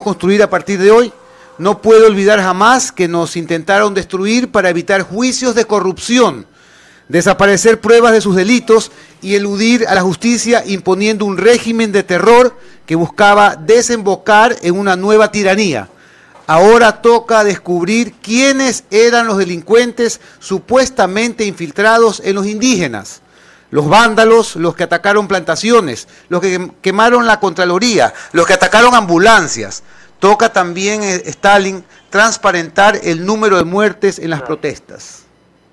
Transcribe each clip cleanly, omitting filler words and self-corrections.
construir a partir de hoy. No puedo olvidar jamás que nos intentaron destruir para evitar juicios de corrupción, desaparecer pruebas de sus delitos y eludir a la justicia imponiendo un régimen de terror que buscaba desembocar en una nueva tiranía. Ahora toca descubrir quiénes eran los delincuentes supuestamente infiltrados en los indígenas. Los vándalos, los que atacaron plantaciones, los que quemaron la Contraloría, los que atacaron ambulancias. Toca también, Stalin, transparentar el número de muertes en las protestas.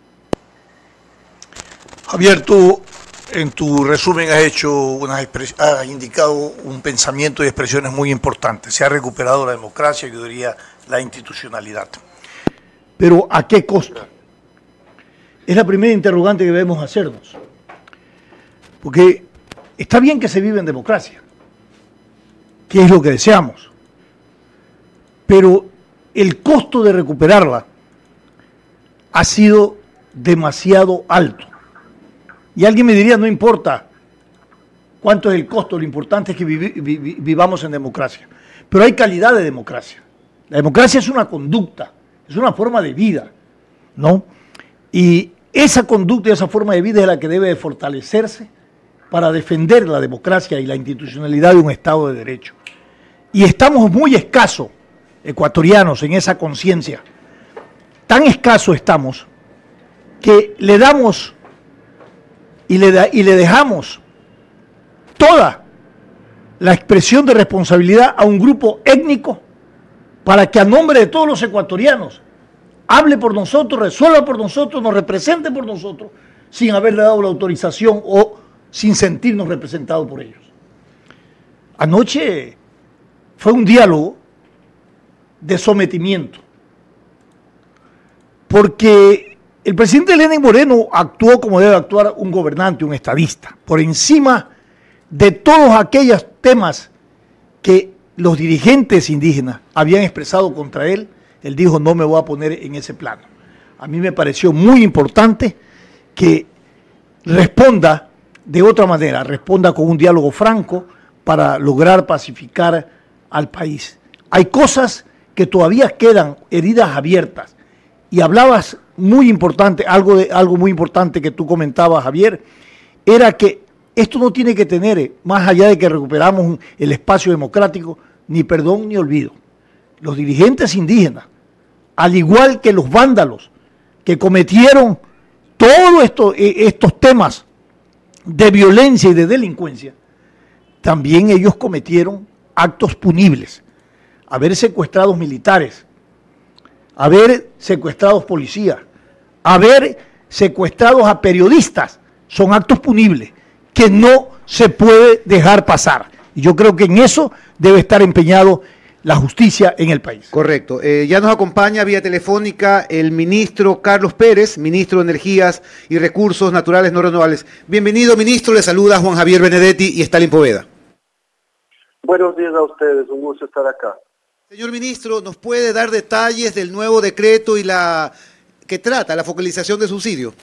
Javier, tú en tu resumen has indicado un pensamiento y expresiones muy importantes. Se ha recuperado la democracia, yo diría la institucionalidad. Pero ¿a qué costo? Es la primera interrogante que debemos hacernos. Porque está bien que se vive en democracia, que es lo que deseamos. Pero el costo de recuperarla ha sido demasiado alto. Y alguien me diría, no importa cuánto es el costo, lo importante es que vivamos en democracia. Pero hay calidad de democracia. La democracia es una conducta, es una forma de vida, ¿no? Y esa conducta y esa forma de vida es la que debe de fortalecerse para defender la democracia y la institucionalidad de un Estado de Derecho. Y estamos muy escasos, ecuatorianos, en esa conciencia. Tan escasos estamos que le damos y le dejamos toda la expresión de responsabilidad a un grupo étnico para que a nombre de todos los ecuatorianos hable por nosotros, resuelva por nosotros, nos represente por nosotros, sin haberle dado la autorización o sin sentirnos representados por ellos. Anoche fue un diálogo de sometimiento, porque el presidente Lenín Moreno actuó como debe actuar un gobernante, un estadista, por encima de todos aquellos temas que los dirigentes indígenas habían expresado contra él. Él dijo, no me voy a poner en ese plano. A mí me pareció muy importante que responda de otra manera, responda con un diálogo franco para lograr pacificar al país. Hay cosas que todavía quedan heridas abiertas. Y hablabas muy importante, algo muy importante que tú comentabas, Javier, era que esto no tiene que tener, más allá de que recuperamos el espacio democrático, ni perdón ni olvido. Los dirigentes indígenas, al igual que los vándalos que cometieron todos estos temas de violencia y de delincuencia, también ellos cometieron actos punibles. Haber secuestrado militares, haber secuestrado policías, haber secuestrado a periodistas, son actos punibles que no se puede dejar pasar. Y yo creo que en eso debe estar empeñado la justicia en el país. Correcto. Ya nos acompaña vía telefónica el ministro Carlos Pérez, ministro de Energías y Recursos Naturales No Renovables. Bienvenido, ministro. Le saluda Juan Javier Benedetti y Stalin Poveda. Buenos días a ustedes. Un gusto estar acá. Señor ministro, ¿nos puede dar detalles del nuevo decreto y que trata la focalización de subsidio?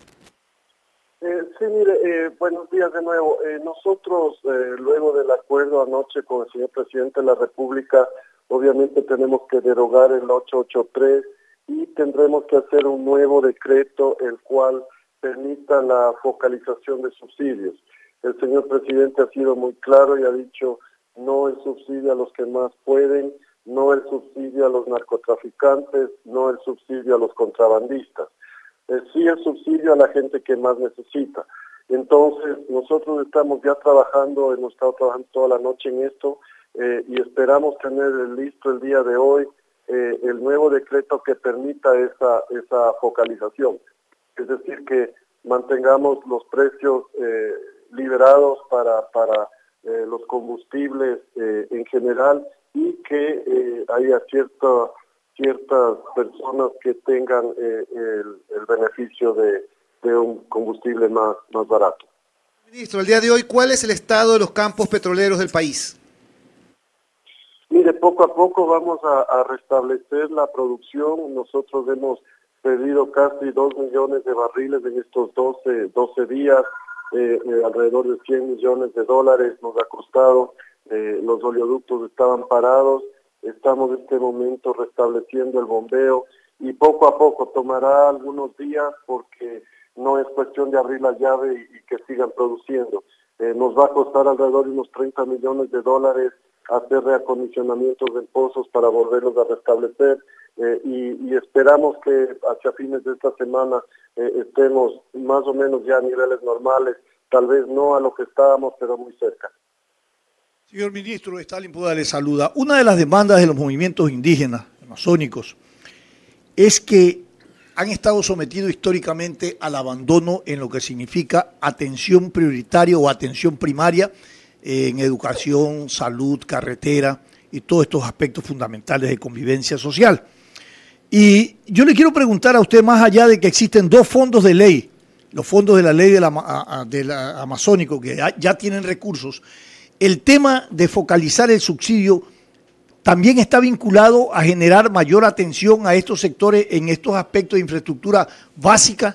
Sí, mire, buenos días de nuevo. Nosotros, luego del acuerdo anoche con el señor presidente de la República, obviamente tenemos que derogar el 883 y tendremos que hacer un nuevo decreto el cual permita la focalización de subsidios. El señor presidente ha sido muy claro y ha dicho no el subsidio a los que más pueden, no el subsidio a los narcotraficantes, no el subsidio a los contrabandistas. Sí el subsidio a la gente que más necesita. Entonces, nosotros estamos ya trabajando, hemos estado trabajando toda la noche en esto y esperamos tener listo el día de hoy el nuevo decreto que permita esa focalización. Es decir, que mantengamos los precios liberados para los combustibles en general y que haya ciertas personas que tengan el beneficio de un combustible más barato. Ministro, al día de hoy, ¿cuál es el estado de los campos petroleros del país? Mire, poco a poco vamos a restablecer la producción. Nosotros hemos perdido casi 2 millones de barriles en estos 12 días, alrededor de $100 millones nos ha costado. Los oleoductos estaban parados estamos en este momento restableciendo el bombeo y poco a poco tomará algunos días porque no es cuestión de abrir la llave y que sigan produciendo. Nos va a costar alrededor de unos $30 millones hacer reacondicionamientos de pozos para volverlos a restablecer y esperamos que hacia fines de esta semana estemos más o menos ya a niveles normales, tal vez no a lo que estábamos, pero muy cerca. Señor ministro, Stalin Puda le saluda. Una de las demandas de los movimientos indígenas amazónicos es que han estado sometidos históricamente al abandono en lo que significa atención prioritaria o atención primaria en educación, salud, carretera y todos estos aspectos fundamentales de convivencia social. Y yo le quiero preguntar a usted, más allá de que existen dos fondos de ley, los fondos de la ley del amazónico que ya tienen recursos, el tema de focalizar el subsidio también está vinculado a generar mayor atención a estos sectores en estos aspectos de infraestructura básica.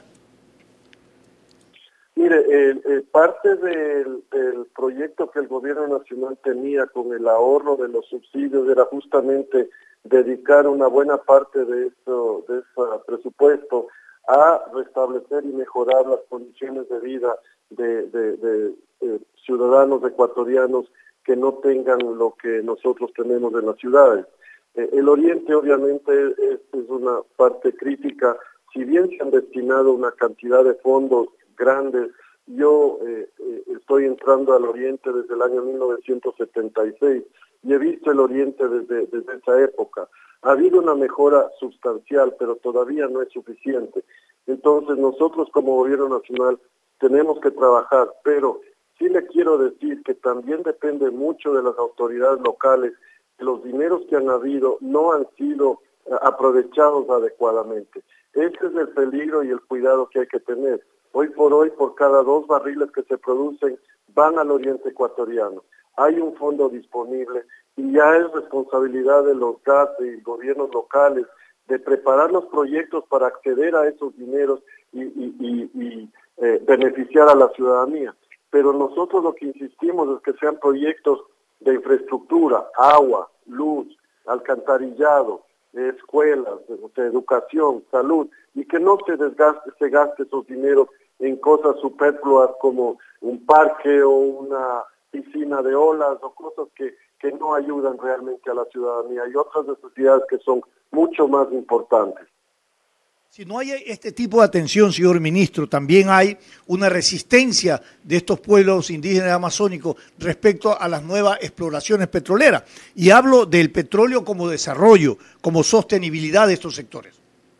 Mire, parte del proyecto que el gobierno nacional tenía con el ahorro de los subsidios era justamente dedicar una buena parte de ese presupuesto a restablecer y mejorar las condiciones de vida de ciudadanos ecuatorianos que no tengan lo que nosotros tenemos en las ciudades. El oriente obviamente es una parte crítica, si bien se han destinado una cantidad de fondos grandes. Yo estoy entrando al oriente desde el año 1976 y he visto el oriente desde esa época. Ha habido una mejora sustancial, pero todavía no es suficiente. Entonces nosotros como gobierno nacional tenemos que trabajar, pero sí le quiero decir que también depende mucho de las autoridades locales. Los dineros que han habido no han sido aprovechados adecuadamente. Ese es el peligro y el cuidado que hay que tener. Hoy, por cada 2 barriles que se producen, van al oriente ecuatoriano. Hay un fondo disponible y ya es responsabilidad de los GAS y gobiernos locales de preparar los proyectos para acceder a esos dineros y beneficiar a la ciudadanía. Pero nosotros lo que insistimos es que sean proyectos de infraestructura, agua, luz, alcantarillado, escuelas, educación, salud, y que no se gaste esos dineros en cosas superfluas como un parque o una piscina de olas o cosas que no ayudan realmente a la ciudadanía. Hay otras necesidades que son mucho más importantes. Si no hay este tipo de atención, señor ministro, también hay una resistencia de estos pueblos indígenas amazónicos respecto a las nuevas exploraciones petroleras. Y hablo del petróleo como desarrollo, como sostenibilidad de estos sectores.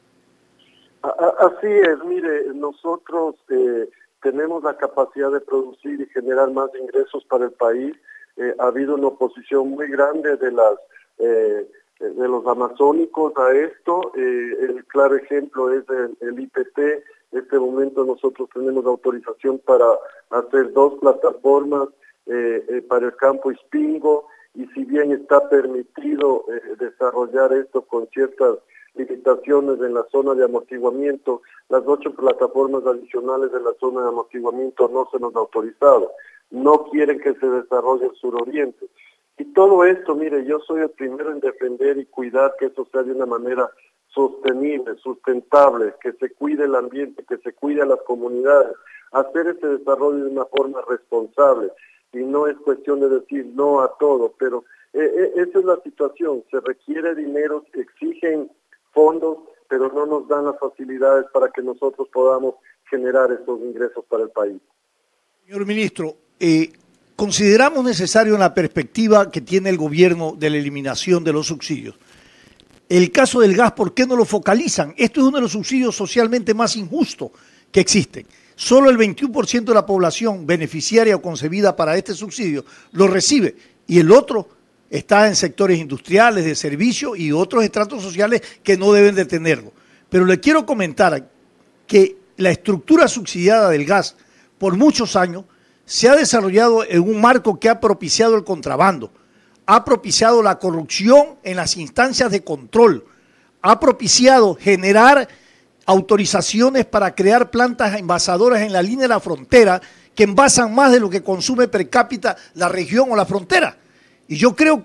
Así es, mire, nosotros tenemos la capacidad de producir y generar más ingresos para el país. Ha habido una oposición muy grande de los amazónicos a esto. El claro ejemplo es el IPT. En este momento nosotros tenemos autorización para hacer 2 plataformas para el campo Ispingo, y si bien está permitido desarrollar esto con ciertas limitaciones en la zona de amortiguamiento, las 8 plataformas adicionales de la zona de amortiguamiento no se nos ha autorizado. No quieren que se desarrolle el suroriente. Y todo esto, mire, yo soy el primero en defender y cuidar que eso sea de una manera sostenible, sustentable, que se cuide el ambiente, que se cuide a las comunidades, hacer ese desarrollo de una forma responsable. Y no es cuestión de decir no a todo, pero esa es la situación. Se requiere dinero, exigen fondos, pero no nos dan las facilidades para que nosotros podamos generar esos ingresos para el país. Señor ministro, consideramos necesario en la perspectiva que tiene el gobierno de la eliminación de los subsidios. El caso del gas, ¿por qué no lo focalizan? Esto es uno de los subsidios socialmente más injustos que existen. Solo el 21% de la población beneficiaria o concebida para este subsidio lo recibe, y el otro está en sectores industriales, de servicio y otros estratos sociales que no deben de tenerlo. Pero le quiero comentar que la estructura subsidiada del gas por muchos años se ha desarrollado en un marco que ha propiciado el contrabando, ha propiciado la corrupción en las instancias de control, ha propiciado generar autorizaciones para crear plantas envasadoras en la línea de la frontera que envasan más de lo que consume per cápita la región o la frontera. Y yo creo que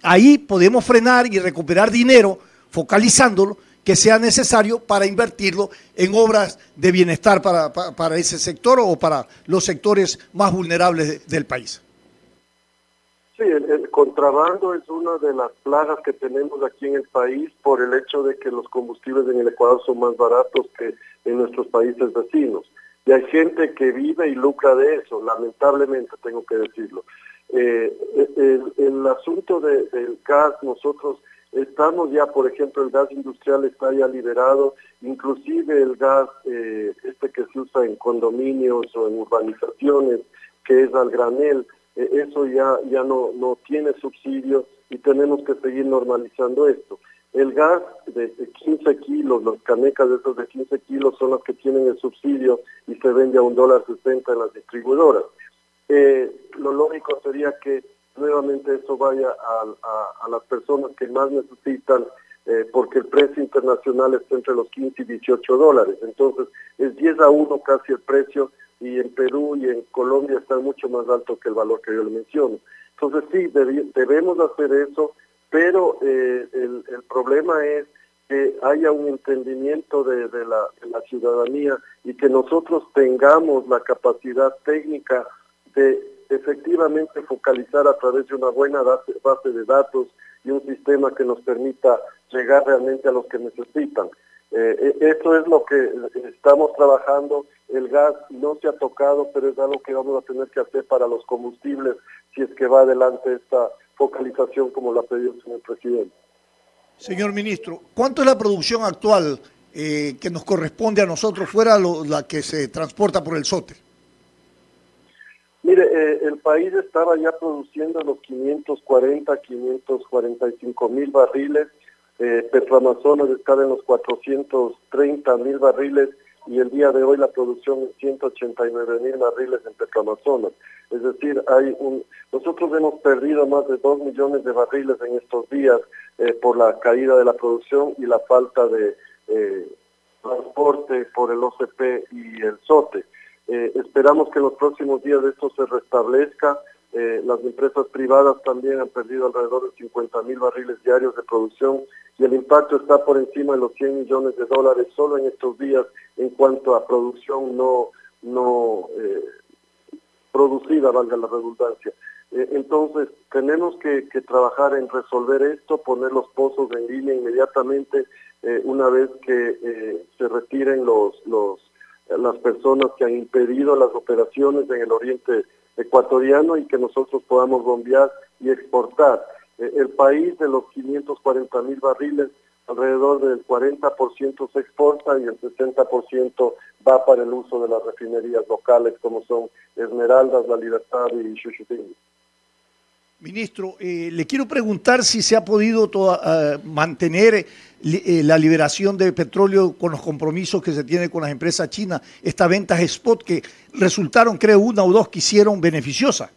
ahí podemos frenar y recuperar dinero, focalizándolo, que sea necesario para invertirlo en obras de bienestar para ese sector o para los sectores más vulnerables del país. Sí, el contrabando es una de las plagas que tenemos aquí en el país por el hecho de que los combustibles en el Ecuador son más baratos que en nuestros países vecinos. Y hay gente que vive y lucra de eso, lamentablemente tengo que decirlo. El asunto del gas, nosotros estamos ya, por ejemplo, el gas industrial está ya liberado, inclusive el gas que se usa en condominios o en urbanizaciones, que es al granel, eso ya no tiene subsidio y tenemos que seguir normalizando esto. El gas de 15 kilos, los canecas de esos de 15 kilos son las que tienen el subsidio y se vende a $1.60 en las distribuidoras. Lo lógico sería que nuevamente eso vaya a las personas que más necesitan, porque el precio internacional está entre los 15 y 18 dólares. Entonces es 10-1 casi el precio, y en Perú y en Colombia está mucho más alto que el valor que yo le menciono. Entonces sí, debemos hacer eso, pero el problema es que haya un entendimiento de la ciudadanía y que nosotros tengamos la capacidad técnica de efectivamente focalizar a través de una buena base de datos y un sistema que nos permita llegar realmente a los que necesitan. Esto es lo que estamos trabajando. El gas no se ha tocado, pero es algo que vamos a tener que hacer para los combustibles si es que va adelante esta focalización como la pidió el señor presidente. Señor ministro, ¿cuánto es la producción actual que nos corresponde a nosotros fuera la que se transporta por el SOTE? Mire, el país estaba ya produciendo los 545,000 barriles, Petroamazonas estaba en los 430,000 barriles y el día de hoy la producción es 189,000 barriles en Petroamazonas. Es decir, nosotros hemos perdido más de 2 millones de barriles en estos días por la caída de la producción y la falta de transporte por el OCP y el SOTE. Esperamos que en los próximos días esto se restablezca. Las empresas privadas también han perdido alrededor de 50,000 barriles diarios de producción y el impacto está por encima de los 100 millones de dólares solo en estos días en cuanto a producción no producida, valga la redundancia. Entonces, tenemos que trabajar en resolver esto, poner los pozos en línea inmediatamente una vez que se retiren las personas que han impedido las operaciones en el oriente ecuatoriano y que nosotros podamos bombear y exportar. El país de los 540,000 barriles, alrededor del 40% se exporta y el 60% va para el uso de las refinerías locales como son Esmeraldas, La Libertad y Xuxutingo. Ministro, le quiero preguntar si se ha podido mantener la liberación de petróleo con los compromisos que se tiene con las empresas chinas, estas ventas spot que resultaron, creo, una o dos que hicieron beneficiosas.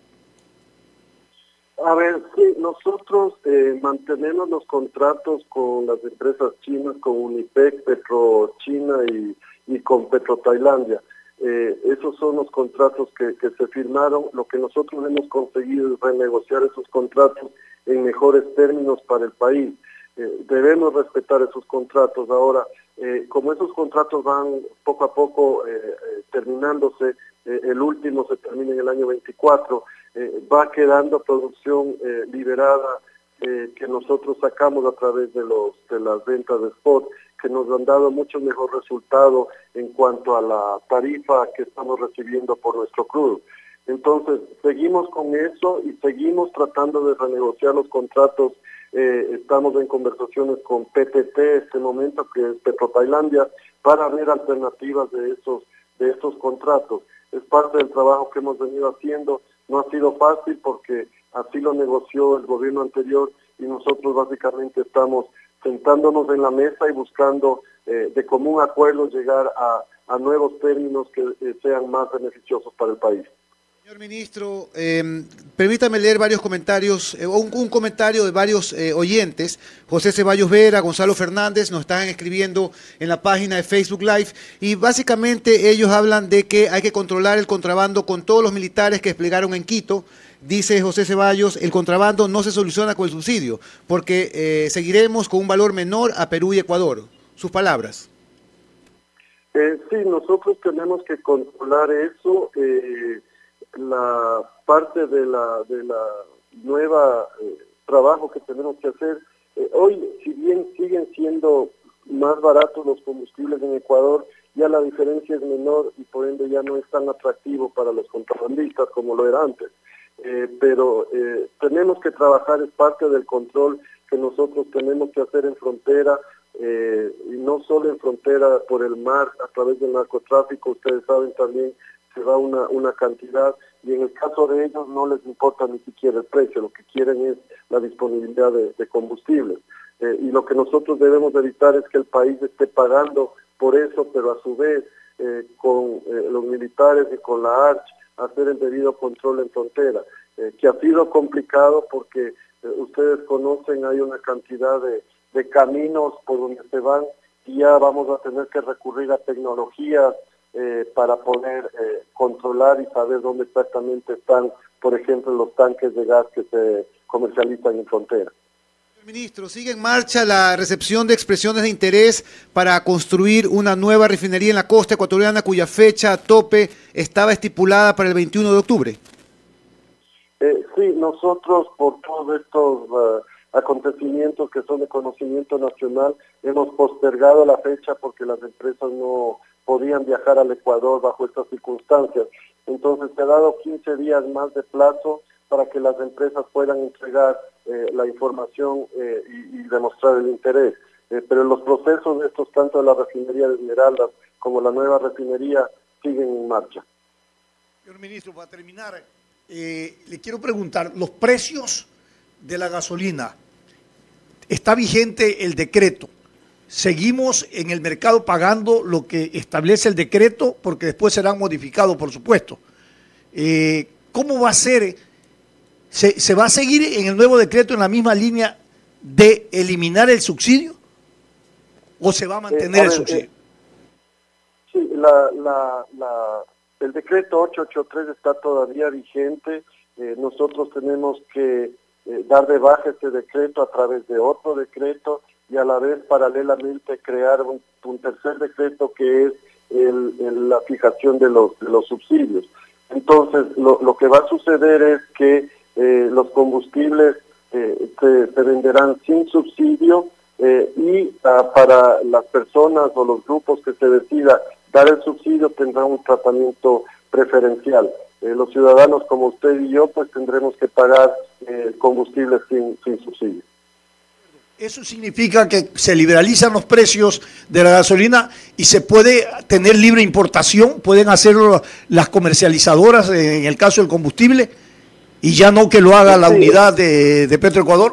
A ver, sí, nosotros mantenemos los contratos con las empresas chinas, con Unipec, PetroChina y con PetroTailandia. Esos son los contratos que se firmaron. Lo que nosotros hemos conseguido es renegociar esos contratos en mejores términos para el país. Debemos respetar esos contratos. Ahora, como esos contratos van poco a poco terminándose, el último se termina en el año 24, va quedando producción liberada que nosotros sacamos a través de las ventas de spot, que nos han dado mucho mejor resultado en cuanto a la tarifa que estamos recibiendo por nuestro crudo. Entonces, seguimos con eso y seguimos tratando de renegociar los contratos. Estamos en conversaciones con PTT en este momento, que es PetroTailandia, para ver alternativas de estos contratos. Es parte del trabajo que hemos venido haciendo. No ha sido fácil porque así lo negoció el gobierno anterior y nosotros básicamente estamos sentándonos en la mesa y buscando de común acuerdo llegar a nuevos términos que sean más beneficiosos para el país. Señor ministro, permítame leer varios comentarios, un comentario de varios oyentes. José Ceballos Vera, Gonzalo Fernández nos están escribiendo en la página de Facebook Live y básicamente ellos hablan de que hay que controlar el contrabando con todos los militares que desplegaron en Quito. dice José Ceballos, el contrabando no se soluciona con el subsidio, porque seguiremos con un valor menor a Perú y Ecuador. Sus palabras. Sí, nosotros tenemos que controlar eso. La parte de la nueva trabajo que tenemos que hacer, hoy, si bien siguen siendo más baratos los combustibles en Ecuador, ya la diferencia es menor y por ende ya no es tan atractivo para los contrabandistas como lo era antes. Pero tenemos que trabajar, es parte del control que nosotros tenemos que hacer en frontera, y no solo en frontera por el mar, a través del narcotráfico, ustedes saben también se va una cantidad, y en el caso de ellos no les importa ni siquiera el precio, lo que quieren es la disponibilidad de combustibles. Y lo que nosotros debemos evitar es que el país esté pagando por eso, pero a su vez con los militares y con la ARCH hacer el debido control en frontera, que ha sido complicado porque ustedes conocen, hay una cantidad de caminos por donde se van y ya vamos a tener que recurrir a tecnologías para poder controlar y saber dónde exactamente están, por ejemplo, los tanques de gas que se comercializan en frontera. Ministro, sigue en marcha la recepción de expresiones de interés para construir una nueva refinería en la costa ecuatoriana cuya fecha tope estaba estipulada para el 21 de octubre. Sí, nosotros por todos estos acontecimientos que son de conocimiento nacional hemos postergado la fecha porque las empresas no podían viajar al Ecuador bajo estas circunstancias. Entonces se ha dado 15 días más de plazo para que las empresas puedan entregar la información y demostrar el interés. Pero los procesos de estos, tanto de la refinería de Esmeraldas como la nueva refinería, siguen en marcha. Señor ministro, para terminar, le quiero preguntar, los precios de la gasolina, está vigente el decreto. Seguimos en el mercado pagando lo que establece el decreto, porque después serán modificados, por supuesto. ¿Cómo va a ser? ¿Se va a seguir en el nuevo decreto en la misma línea de eliminar el subsidio? ¿O se va a mantener el subsidio? Sí, el decreto 883 está todavía vigente. Nosotros tenemos que dar de baja este decreto a través de otro decreto y a la vez paralelamente crear un tercer decreto que es la fijación de los subsidios. Entonces lo que va a suceder es que los combustibles se venderán sin subsidio y para las personas o los grupos que se decida dar el subsidio tendrán un tratamiento preferencial. Los ciudadanos como usted y yo pues tendremos que pagar combustibles sin subsidio. Eso significa que se liberalizan los precios de la gasolina y se puede tener libre importación, pueden hacerlo las comercializadoras en el caso del combustible y ya no que lo haga la unidad de Petroecuador.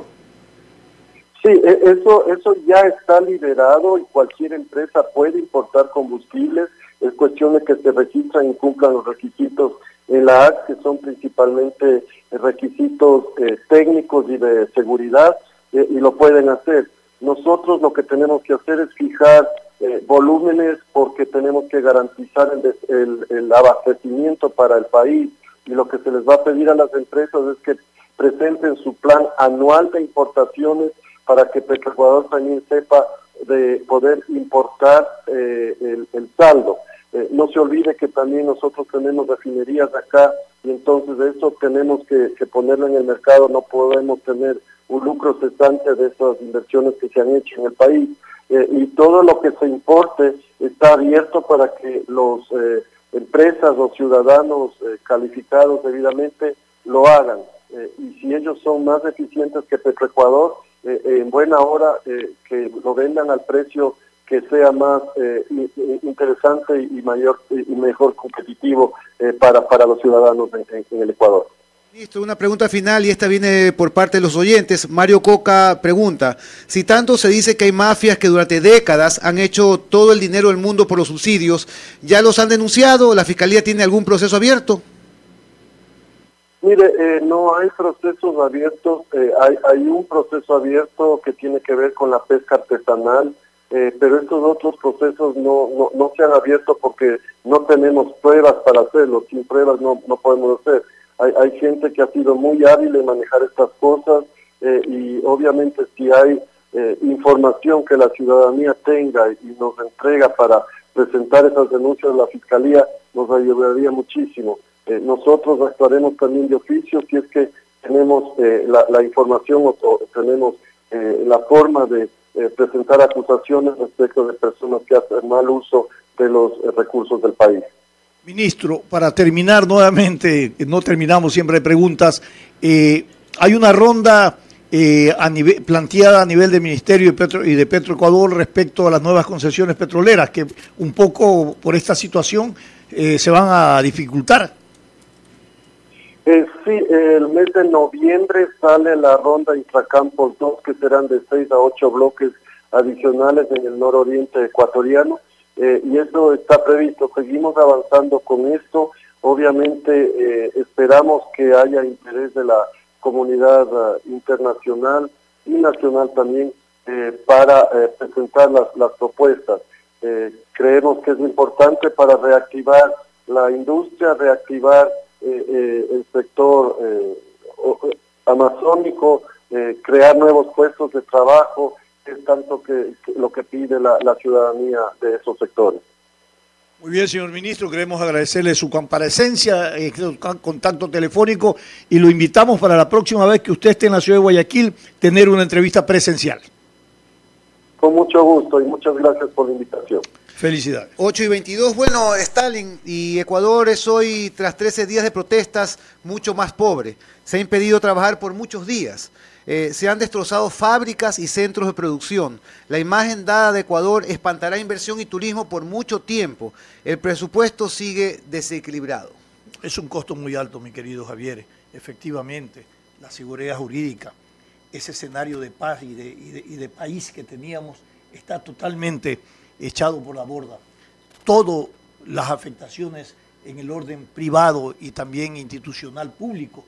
Sí, eso ya está liberado y cualquier empresa puede importar combustibles. Es cuestión de que se registran y cumplan los requisitos en la ACT, que son principalmente requisitos técnicos y de seguridad, y lo pueden hacer. Nosotros lo que tenemos que hacer es fijar volúmenes porque tenemos que garantizar el abastecimiento para el país, y lo que se les va a pedir a las empresas es que presenten su plan anual de importaciones para que Petroecuador también sepa de poder importar el saldo. No se olvide que también nosotros tenemos refinerías acá y entonces de eso tenemos que ponerlo en el mercado, no podemos tener un lucro cesante de esas inversiones que se han hecho en el país. Y todo lo que se importe está abierto para que los empresas o ciudadanos calificados debidamente lo hagan. Y si ellos son más eficientes que Petroecuador, en buena hora que lo vendan al precio que sea más interesante y mayor y mejor competitivo para los ciudadanos en el Ecuador. Ministro, una pregunta final y esta viene por parte de los oyentes. Mario Coca pregunta, si tanto se dice que hay mafias que durante décadas han hecho todo el dinero del mundo por los subsidios, ¿ya los han denunciado? ¿La Fiscalía tiene algún proceso abierto? Mire, no hay procesos abiertos, hay un proceso abierto que tiene que ver con la pesca artesanal, pero estos otros procesos no se han abierto porque no tenemos pruebas para hacerlo, sin pruebas no podemos hacer. hay gente que ha sido muy hábil en manejar estas cosas y obviamente si hay información que la ciudadanía tenga y nos entrega para presentar esas denuncias a la Fiscalía, nos ayudaría muchísimo. Nosotros actuaremos también de oficio si es que tenemos la información o tenemos la forma de presentar acusaciones respecto de personas que hacen mal uso de los recursos del país. Ministro, para terminar nuevamente, no terminamos siempre de preguntas, hay una ronda planteada a nivel del Ministerio de Petroecuador respecto a las nuevas concesiones petroleras, que un poco por esta situación se van a dificultar. Sí, el mes de noviembre sale la ronda Intracampos 2, que serán de 6 a 8 bloques adicionales en el nororiente ecuatoriano, y eso está previsto. Seguimos avanzando con esto. Obviamente esperamos que haya interés de la comunidad internacional y nacional también para presentar las propuestas. Creemos que es importante para reactivar la industria, reactivar el sector amazónico, crear nuevos puestos de trabajo, es tanto que lo que pide la ciudadanía de esos sectores. Muy bien, señor ministro, queremos agradecerle su comparecencia, contacto telefónico, y lo invitamos para la próxima vez que usted esté en la ciudad de Guayaquil, tener una entrevista presencial. Con mucho gusto y muchas gracias por la invitación. Felicidades. 8:22. Bueno, Stalin, y Ecuador es hoy, tras 13 días de protestas, mucho más pobre. Se ha impedido trabajar por muchos días. Se han destrozado fábricas y centros de producción. La imagen dada de Ecuador espantará inversión y turismo por mucho tiempo. El presupuesto sigue desequilibrado. Es un costo muy alto, mi querido Javier. Efectivamente, la seguridad jurídica, ese escenario de paz y de país que teníamos está totalmente echado por la borda. Todas las afectaciones en el orden privado y también institucional público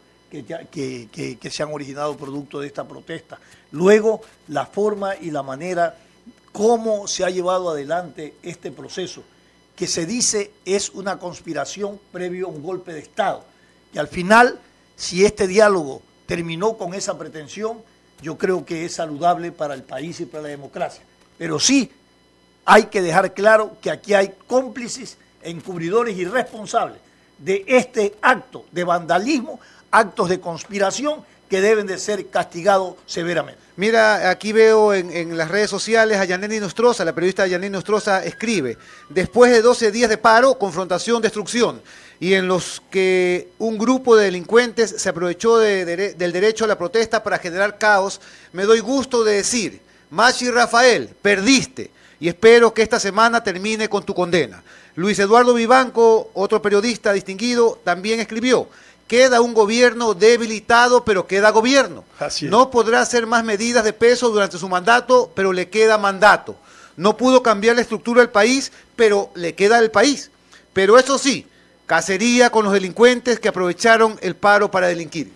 que se han originado producto de esta protesta. Luego, la forma y la manera cómo se ha llevado adelante este proceso, que se dice es una conspiración previo a un golpe de Estado, que al final, si este diálogo terminó con esa pretensión, yo creo que es saludable para el país y para la democracia. Pero sí, hay que dejar claro que aquí hay cómplices, encubridores y responsables de este acto de vandalismo, actos de conspiración que deben de ser castigados severamente. Mira, aquí veo en las redes sociales a Yaneni Nostroza, la periodista Yaneni Nostroza escribe: después de 12 días de paro, confrontación, destrucción, y en los que un grupo de delincuentes se aprovechó del derecho a la protesta para generar caos, me doy gusto de decir, Machi Rafael, perdiste, y espero que esta semana termine con tu condena. Luis Eduardo Vivanco, otro periodista distinguido, también escribió: queda un gobierno debilitado, pero queda gobierno. No podrá hacer más medidas de peso durante su mandato, pero le queda mandato. No pudo cambiar la estructura del país, pero le queda el país. Pero eso sí, cacería con los delincuentes que aprovecharon el paro para delinquir.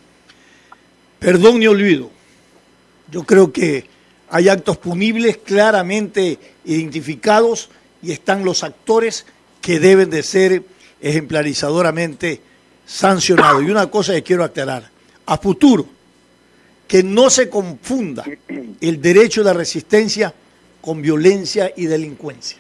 Perdón ni olvido. Yo creo que hay actos punibles claramente identificados y están los actores que deben de ser ejemplarizadoramente sancionado. Y una cosa que quiero aclarar, a futuro, que no se confunda el derecho de la resistencia con violencia y delincuencia.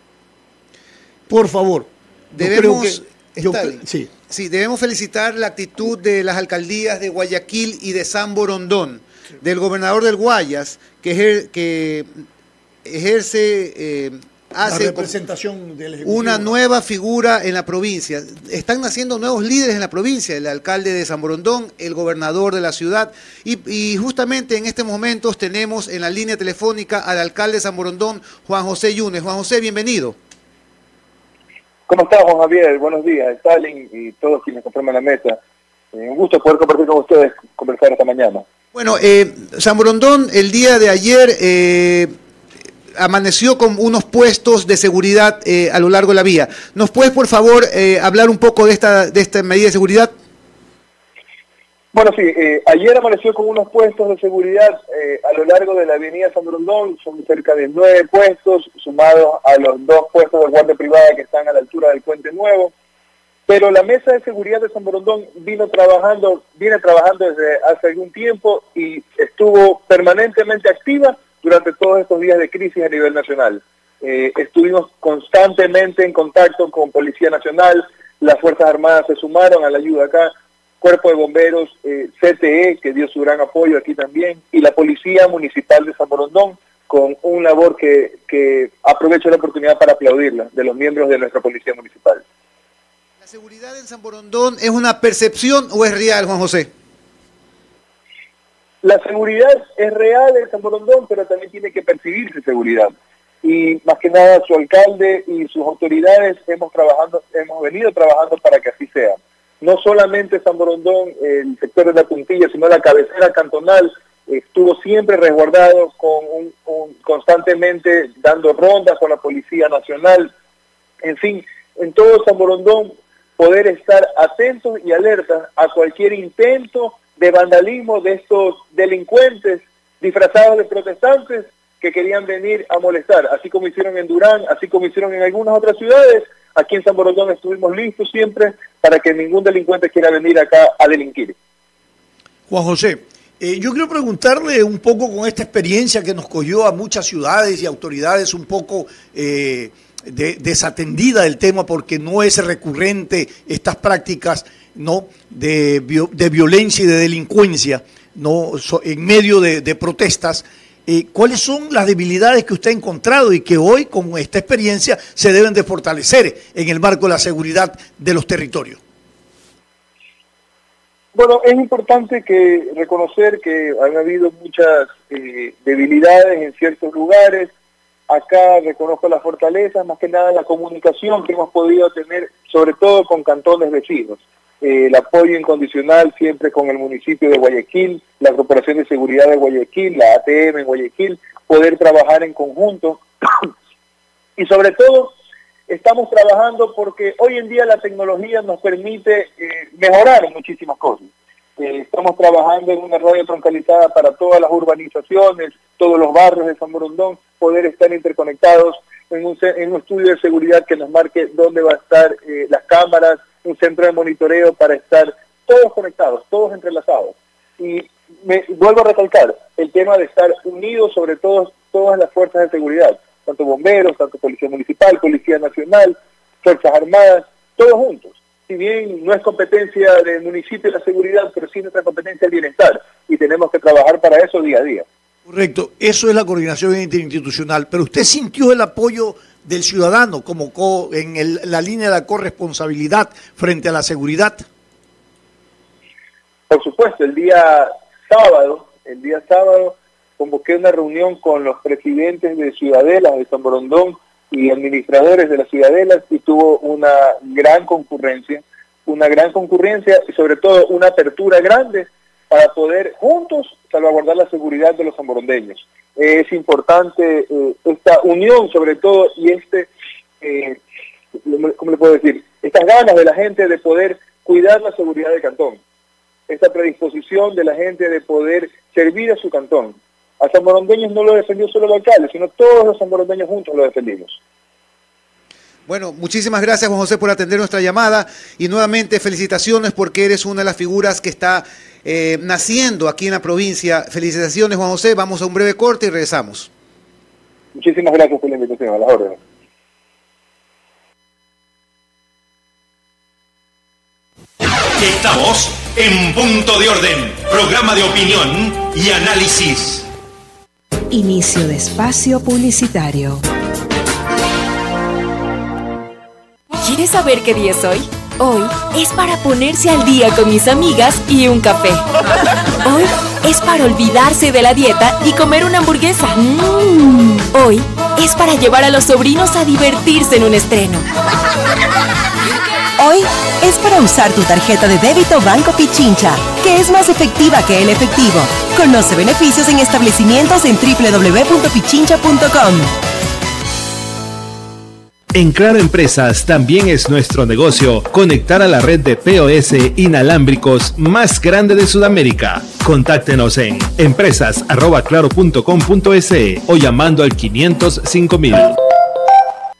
Por favor, debemos debemos felicitar la actitud de las alcaldías de Guayaquil y de San Borondón, del gobernador del Guayas, que hace la representación del Ejecutivo, una nueva figura en la provincia. Están naciendo nuevos líderes en la provincia, el alcalde de San Borondón, el gobernador de la ciudad, y justamente en estos momentos tenemos en la línea telefónica al alcalde de San Borondón, Juan José Yunes. Juan José, bienvenido. ¿Cómo estás, Juan Javier? Buenos días, Stalin y todos quienes conforman la mesa. Un gusto poder compartir con ustedes, conversar esta mañana. Bueno, San Borondón el día de ayer amaneció con unos puestos de seguridad a lo largo de la vía. ¿Nos puedes, por favor, hablar un poco de esta medida de seguridad? Bueno, sí, ayer amaneció con unos puestos de seguridad a lo largo de la avenida San Borondón. Son cerca de 9 puestos, sumados a los 2 puestos de guardia privada que están a la altura del Puente Nuevo. Pero la Mesa de Seguridad de San Borondón viene trabajando desde hace algún tiempo y estuvo permanentemente activa durante todos estos días de crisis a nivel nacional. Estuvimos constantemente en contacto con Policía Nacional, las Fuerzas Armadas se sumaron a la ayuda acá, Cuerpo de Bomberos, CTE, que dio su gran apoyo aquí también, y la Policía Municipal de San Borondón, con una labor que aprovecho la oportunidad para aplaudirla, de los miembros de nuestra Policía Municipal. ¿La seguridad en San Borondón es una percepción o es real, Juan José? La seguridad es real en San Borondón, pero también tiene que percibirse seguridad. Y más que nada su alcalde y sus autoridades hemos venido trabajando para que así sea. No solamente San Borondón, el sector de la Puntilla, sino la cabecera cantonal estuvo siempre resguardado constantemente dando rondas con la Policía Nacional. En fin, en todo San Borondón poder estar atentos y alertas a cualquier intento de vandalismo de estos delincuentes disfrazados de protestantes que querían venir a molestar, así como hicieron en Durán, así como hicieron en algunas otras ciudades. Aquí en San Borondón estuvimos listos siempre para que ningún delincuente quiera venir acá a delinquir. Juan José, yo quiero preguntarle un poco con esta experiencia que nos cogió a muchas ciudades y autoridades un poco desatendida del tema, porque no es recurrente estas prácticas, ¿no?, de violencia y de delincuencia, ¿no?, en medio de protestas. ¿Cuáles son las debilidades que usted ha encontrado y que hoy, con esta experiencia, se deben de fortalecer en el marco de la seguridad de los territorios? Bueno, es importante reconocer que han habido muchas debilidades en ciertos lugares. Acá reconozco las fortalezas, más que nada la comunicación que hemos podido tener, sobre todo con cantones vecinos. El apoyo incondicional siempre con el municipio de Guayaquil, la Corporación de Seguridad de Guayaquil, la ATM en Guayaquil, poder trabajar en conjunto. Y sobre todo, estamos trabajando porque hoy en día la tecnología nos permite mejorar muchísimas cosas. Estamos trabajando en una radio troncalizada para todas las urbanizaciones, todos los barrios de San Borondón, poder estar interconectados en un estudio de seguridad que nos marque dónde va a estar las cámaras, un centro de monitoreo para estar todos conectados, todos entrelazados. Y vuelvo a recalcar el tema de estar unidos, sobre todo todas las fuerzas de seguridad, tanto bomberos, tanto Policía Municipal, Policía Nacional, Fuerzas Armadas, todos juntos. Si bien no es competencia del municipio la seguridad, pero sí nuestra competencia el bienestar, y tenemos que trabajar para eso día a día. Correcto, eso es la coordinación interinstitucional, pero usted sintió el apoyo del ciudadano como en la línea de la corresponsabilidad frente a la seguridad. Por supuesto, el día sábado convoqué una reunión con los presidentes de ciudadelas de San Borondón y administradores de las ciudadelas y tuvo una gran concurrencia y sobre todo una apertura grande para poder juntos salvaguardar la seguridad de los sanborondeños. Es importante esta unión sobre todo y ¿cómo le puedo decir? Estas ganas de la gente de poder cuidar la seguridad del cantón. Esta predisposición de la gente de poder servir a su cantón. A sanborondeños no lo defendió solo el alcalde, sino todos los sanborondeños juntos lo defendimos. Bueno, muchísimas gracias, Juan José, por atender nuestra llamada y nuevamente felicitaciones porque eres una de las figuras que está naciendo aquí en la provincia. Felicitaciones, Juan José. Vamos a un breve corte y regresamos. Muchísimas gracias por la invitación. A las órdenes. Estamos en Punto de Orden, programa de opinión y análisis. Inicio de espacio publicitario. ¿Quieres saber qué día es hoy? Hoy es para ponerse al día con mis amigas y un café. Hoy es para olvidarse de la dieta y comer una hamburguesa. Hoy es para llevar a los sobrinos a divertirse en un estreno. Hoy es para usar tu tarjeta de débito Banco Pichincha, que es más efectiva que el efectivo. Conoce beneficios en establecimientos en www.pichincha.com. En Claro Empresas también es nuestro negocio conectar a la red de POS inalámbricos más grande de Sudamérica. Contáctenos en empresas@claro.com.es o llamando al 505.000.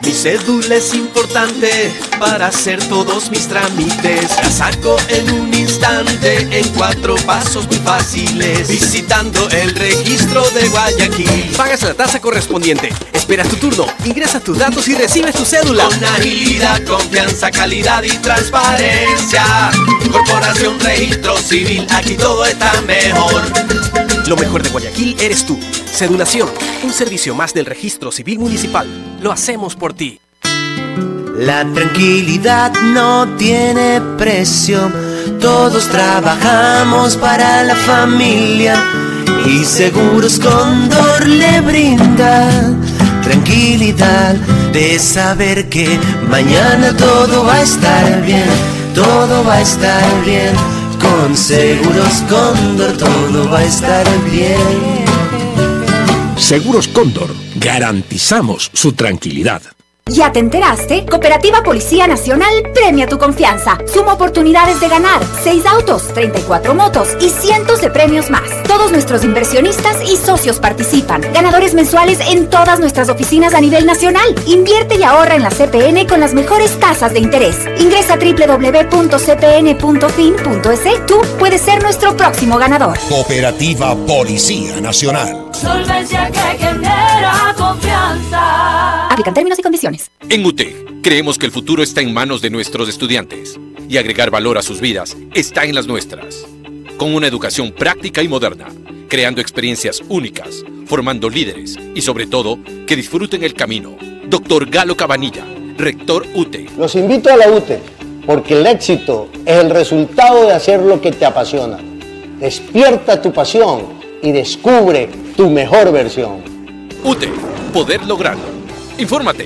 Mi cédula es importante para hacer todos mis trámites. La saco en un instante, en 4 pasos muy fáciles. Visitando el registro de Guayaquil. Pagas la tasa correspondiente, esperas tu turno, ingresas tus datos y recibes tu cédula. Con agilidad, confianza, calidad y transparencia. Corporación Registro Civil, aquí todo está mejor. Lo mejor de Guayaquil eres tú. Cedulación, un servicio más del Registro Civil Municipal. Lo hacemos por ti. La tranquilidad no tiene precio. Todos trabajamos para la familia y Seguros Cóndor le brinda tranquilidad de saber que mañana todo va a estar bien, todo va a estar bien. Con Seguros Cóndor todo va a estar bien. Seguros Cóndor, garantizamos su tranquilidad. ¿Ya te enteraste? Cooperativa Policía Nacional premia tu confianza. Suma oportunidades de ganar 6 autos, 34 motos y cientos de premios más. Todos nuestros inversionistas y socios participan. Ganadores mensuales en todas nuestras oficinas a nivel nacional. Invierte y ahorra en la CPN con las mejores tasas de interés. Ingresa a www.cpn.fin.es. Tú puedes ser nuestro próximo ganador. Cooperativa Policía Nacional. Solvencia que genera confianza. Aplican términos y condiciones. En UTEC, creemos que el futuro está en manos de nuestros estudiantes y agregar valor a sus vidas está en las nuestras. Con una educación práctica y moderna, creando experiencias únicas, formando líderes y sobre todo, que disfruten el camino. Dr. Galo Cabanilla, rector UTEC. Los invito a la UTEC porque el éxito es el resultado de hacer lo que te apasiona. Despierta tu pasión y descubre tu mejor versión. UTEC, poder lograrlo. Infórmate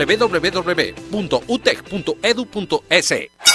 www.utec.edu.es.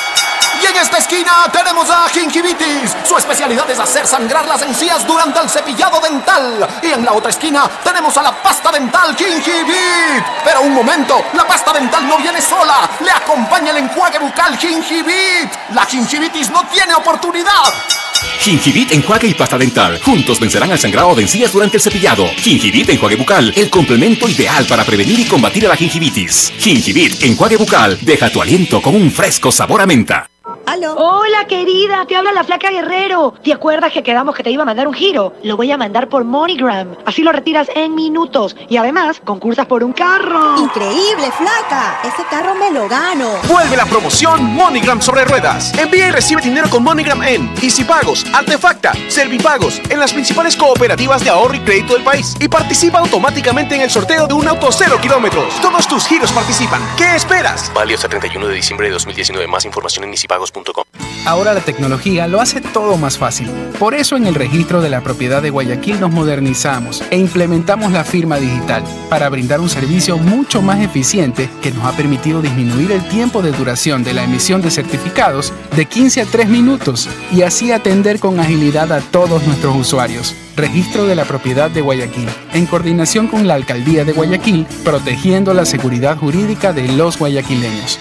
Y en esta esquina tenemos a Gingivitis. Su especialidad es hacer sangrar las encías durante el cepillado dental. Y en la otra esquina tenemos a la pasta dental Gingivit. Pero un momento, la pasta dental no viene sola. Le acompaña el enjuague bucal Gingivit. La gingivitis no tiene oportunidad. Gingivit, enjuague y pasta dental. Juntos vencerán al sangrado de encías durante el cepillado. Gingivit, enjuague bucal, el complemento ideal para prevenir y combatir a la gingivitis. Gingivit, enjuague bucal, deja tu aliento con un fresco sabor a menta. ¿Aló? Hola, querida, te habla la Flaca Guerrero. ¿Te acuerdas que quedamos que te iba a mandar un giro? Lo voy a mandar por MoneyGram. Así lo retiras en minutos. Y además, concursas por un carro. ¡Increíble, Flaca! Ese carro me lo gano. Vuelve la promoción MoneyGram sobre ruedas. Envía y recibe dinero con MoneyGram en Easy Pagos, Artefacta, Servipagos, en las principales cooperativas de ahorro y crédito del país. Y participa automáticamente en el sorteo de un auto 0 kilómetros. Todos tus giros participan. ¿Qué esperas? Válido hasta 31 de diciembre de 2019. Más información en easypagos.com. Ahora la tecnología lo hace todo más fácil. Por eso en el registro de la propiedad de Guayaquil nos modernizamos e implementamos la firma digital para brindar un servicio mucho más eficiente que nos ha permitido disminuir el tiempo de duración de la emisión de certificados de 15 a 3 minutos y así atender con agilidad a todos nuestros usuarios. Registro de la propiedad de Guayaquil, en coordinación con la Alcaldía de Guayaquil, protegiendo la seguridad jurídica de los guayaquileños.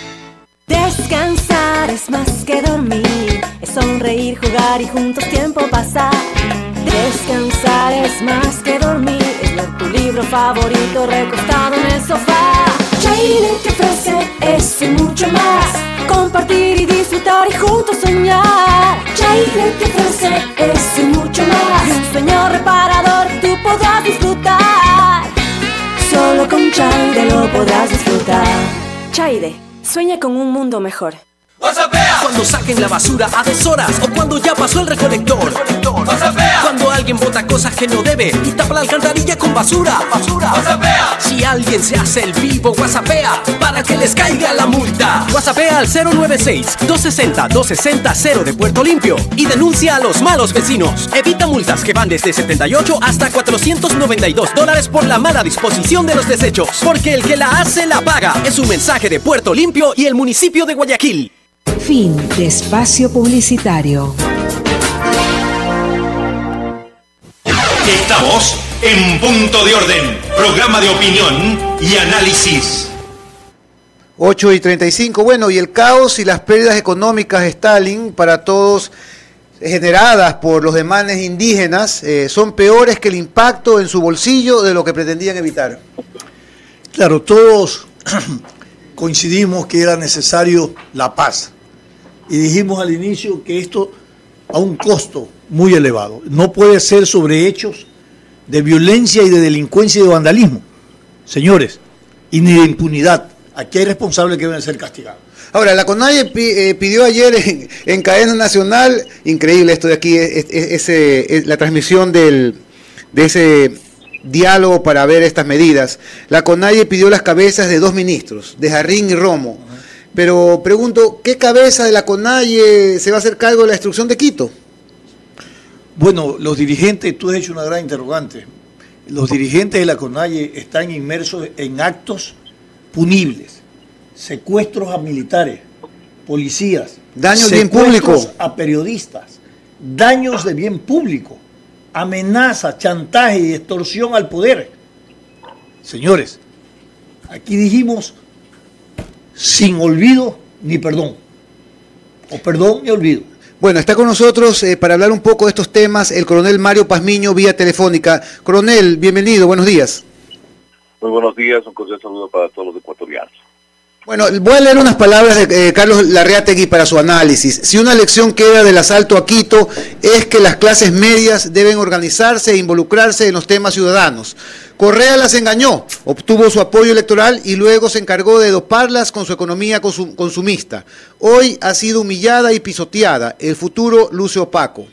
Descansar es más que dormir, es sonreír, jugar y juntos tiempo pasar. Descansar es más que dormir, es leer tu libro favorito recostado en el sofá. Chile te ofrece eso y mucho más, compartir y disfrutar y juntos soñar. Chile te ofrece eso y mucho más, y un sueño reparador tú podrás disfrutar. Solo con Chaire lo podrás disfrutar. Chaire, sueña con un mundo mejor. Cuando saquen la basura a deshoras o cuando ya pasó el recolector. Cuando alguien bota cosas que no debe y tapa la alcantarilla con basura. Si alguien se hace el vivo, whatsappea para que les caiga la multa. Whatsappea al 096-260-260-0 de Puerto Limpio y denuncia a los malos vecinos. Evita multas que van desde $78 hasta $492 por la mala disposición de los desechos. Porque el que la hace la paga. Es un mensaje de Puerto Limpio y el municipio de Guayaquil. Fin de espacio publicitario. Estamos en Punto de Orden, programa de opinión y análisis. 8:35. Bueno, y el caos y las pérdidas económicas de Stalin para todos generadas por los demanes indígenas son peores que el impacto en su bolsillo de lo que pretendían evitar. Claro, todos coincidimos que era necesario la paz. Y dijimos al inicio que esto a un costo muy elevado. No puede ser sobre hechos de violencia y de delincuencia y de vandalismo, señores, y ni de impunidad. Aquí hay responsables que deben ser castigados. Ahora, la CONAIE pidió ayer en cadena nacional, increíble esto de aquí, la transmisión de ese diálogo para ver estas medidas. La CONAIE pidió las cabezas de 2 ministros, de Jarrín y Romo. Pero pregunto, ¿qué cabeza de la CONAIE se va a hacer cargo de la destrucción de Quito? Bueno, los dirigentes, tú has hecho una gran interrogante, los dirigentes de la CONAIE están inmersos en actos punibles, secuestros a militares, policías, daños de bien público a periodistas, daños de bien público, amenaza, chantaje y extorsión al poder. Señores, aquí dijimos sin olvido ni perdón, o perdón ni olvido. Bueno, está con nosotros para hablar un poco de estos temas el coronel Mario Pazmiño vía telefónica. Coronel, bienvenido, buenos días. Muy buenos días, un cordial saludo para todos los ecuatorianos. Bueno, voy a leer unas palabras de Carlos Larreategui para su análisis. Si una lección queda del asalto a Quito es que las clases medias deben organizarse e involucrarse en los temas ciudadanos. Correa las engañó, obtuvo su apoyo electoral y luego se encargó de doparlas con su economía consumista. Hoy ha sido humillada y pisoteada. El futuro luce opaco.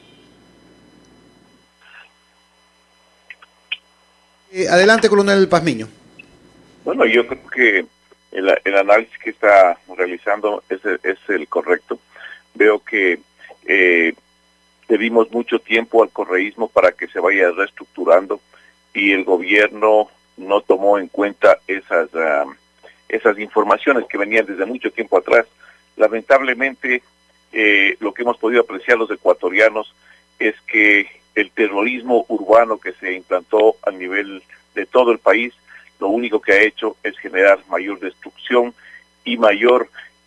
Adelante, coronel Pazmiño. Bueno, yo creo que el análisis que está realizando es el correcto. Veo que debimos mucho tiempo al correísmo para que se vaya reestructurando y el gobierno no tomó en cuenta esas informaciones que venían desde mucho tiempo atrás. Lamentablemente, lo que hemos podido apreciar los ecuatorianos es que el terrorismo urbano que se implantó a nivel de todo el país, lo único que ha hecho es generar mayor destrucción y mayor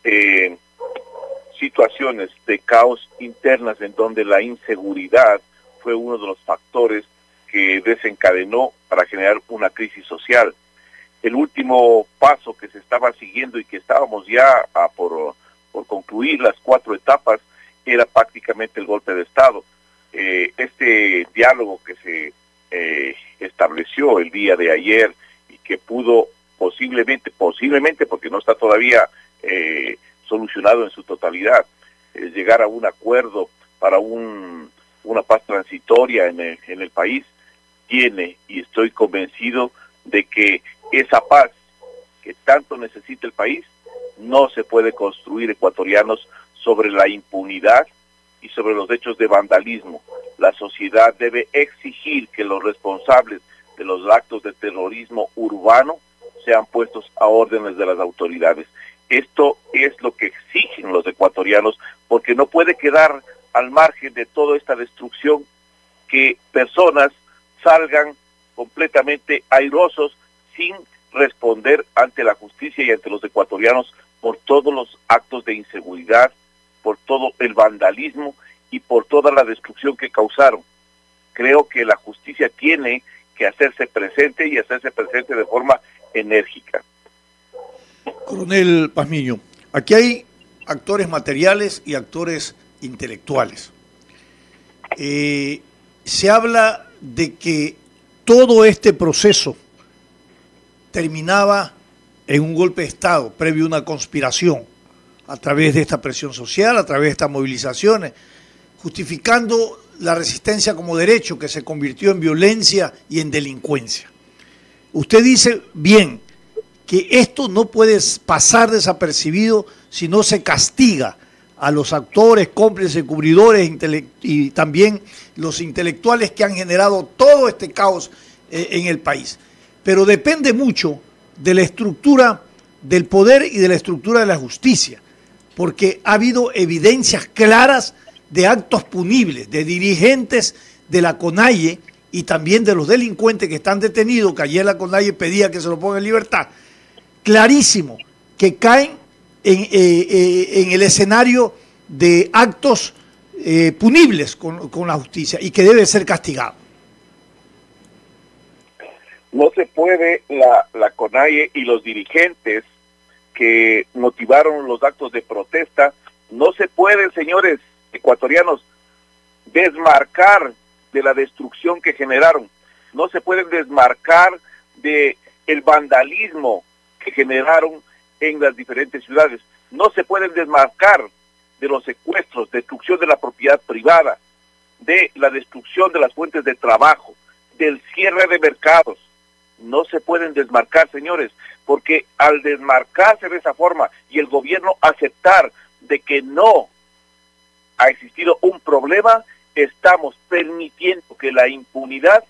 situaciones de caos internas en donde la inseguridad fue uno de los factores que desencadenó para generar una crisis social. El último paso que se estaba siguiendo y que estábamos ya por concluir las 4 etapas era prácticamente el golpe de Estado. Este diálogo que se estableció el día de ayer y que pudo posiblemente, porque no está todavía solucionado en su totalidad, llegar a un acuerdo para una paz transitoria en el país, tiene, y estoy convencido de que esa paz que tanto necesita el país no se puede construir, ecuatorianos, sobre la impunidad y sobre los hechos de vandalismo. La sociedad debe exigir que los responsables de los actos de terrorismo urbano sean puestos a órdenes de las autoridades. Esto es lo que exigen los ecuatorianos, porque no puede quedar al margen de toda esta destrucción que personas salgan completamente airosos sin responder ante la justicia y ante los ecuatorianos por todos los actos de inseguridad, por todo el vandalismo y por toda la destrucción que causaron. Creo que la justicia tiene que hacerse presente y hacerse presente de forma enérgica. Coronel Pazmiño, aquí hay actores materiales y actores intelectuales. Se habla de que todo este proceso terminaba en un golpe de Estado, previo a una conspiración, a través de esta presión social, a través de estas movilizaciones, justificando la resistencia como derecho que se convirtió en violencia y en delincuencia. Usted dice bien que esto no puede pasar desapercibido si no se castiga a los actores, cómplices, cubridores y también los intelectuales que han generado todo este caos en el país. Pero depende mucho de la estructura del poder y de la estructura de la justicia, porque ha habido evidencias claras de actos punibles, de dirigentes de la CONAIE y también de los delincuentes que están detenidos, que ayer la CONAIE pedía que se lo ponga en libertad, clarísimo, que caen en el escenario de actos punibles con la justicia y que debe ser castigado. No se puede la CONAIE y los dirigentes que motivaron los actos de protesta, no se pueden, señores ecuatorianos, desmarcar de la destrucción que generaron, no se pueden desmarcar de el vandalismo que generaron en las diferentes ciudades, no se pueden desmarcar de los secuestros, destrucción de la propiedad privada, de la destrucción de las fuentes de trabajo, del cierre de mercados. No se pueden desmarcar, señores, porque al desmarcarse de esa forma y el gobierno aceptar de que no ha existido un problema, estamos permitiendo que la impunidad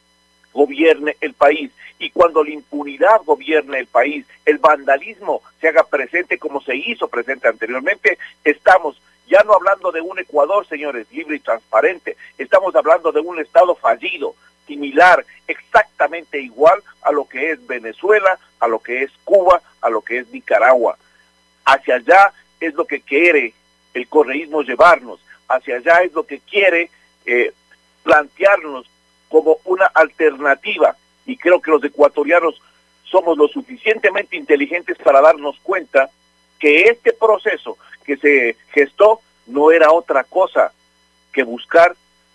gobierne el país. Y cuando la impunidad gobierne el país, el vandalismo se haga presente como se hizo presente anteriormente, estamos ya no hablando de un Ecuador, señores, libre y transparente, estamos hablando de un Estado fallido, similar, exactamente igual a lo que es Venezuela, a lo que es Cuba, a lo que es Nicaragua. Hacia allá es lo que quiere el correísmo llevarnos, hacia allá es lo que quiere plantearnos como una alternativa, y creo que los ecuatorianos somos lo suficientemente inteligentes para darnos cuenta que este proceso que se gestó no era otra cosa que buscar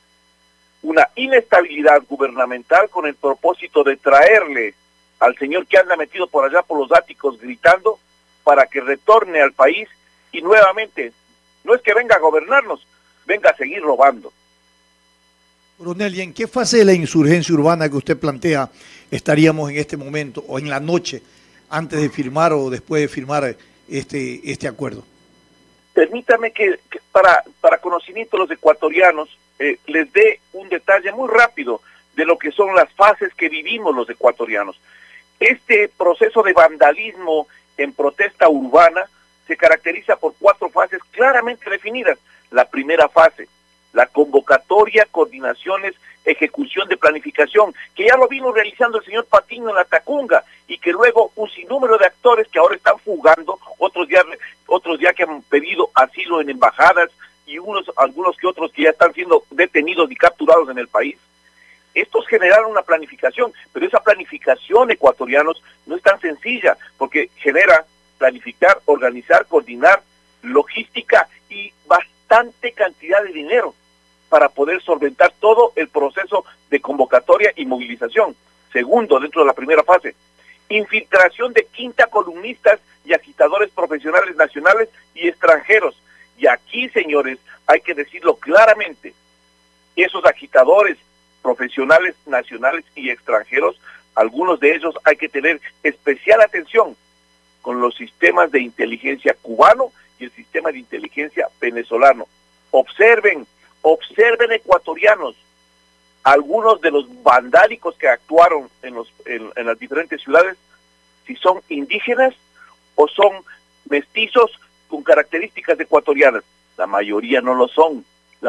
una inestabilidad gubernamental con el propósito de traerle al señor que anda metido por allá por los áticos gritando para que retorne al país y nuevamente, no es que venga a gobernarnos, venga a seguir robando. Coronel, ¿y en qué fase de la insurgencia urbana que usted plantea estaríamos en este momento o en la noche antes de firmar o después de firmar este acuerdo? Permítame que para conocimiento de los ecuatorianos les dé un detalle muy rápido de lo que son las fases que vivimos los ecuatorianos. Este proceso de vandalismo en protesta urbana se caracteriza por 4 fases claramente definidas. La primera fase, la convocatoria, coordinaciones, ejecución de planificación, que ya lo vino realizando el señor Patiño en la Tacunga, y que luego un sinnúmero de actores que ahora están fugando, otros ya que han pedido asilo en embajadas, y algunos que otros que ya están siendo detenidos y capturados en el país. Estos generaron una planificación, pero esa planificación, ecuatorianos, no es tan sencilla, porque genera planificar, organizar, coordinar, logística y bastante cantidad de dinero para poder solventar todo el proceso de convocatoria y movilización. Segundo, dentro de la primera fase, infiltración de quinta columnistas y agitadores profesionales nacionales y extranjeros. Y aquí, señores, hay que decirlo claramente, esos agitadores profesionales nacionales y extranjeros, algunos de ellos hay que tener especial atención con los sistemas de inteligencia cubano y el sistema de inteligencia venezolano. Observen ecuatorianos, algunos de los vandálicos que actuaron en las diferentes ciudades, si son indígenas o son mestizos con características ecuatorianas. La mayoría no lo son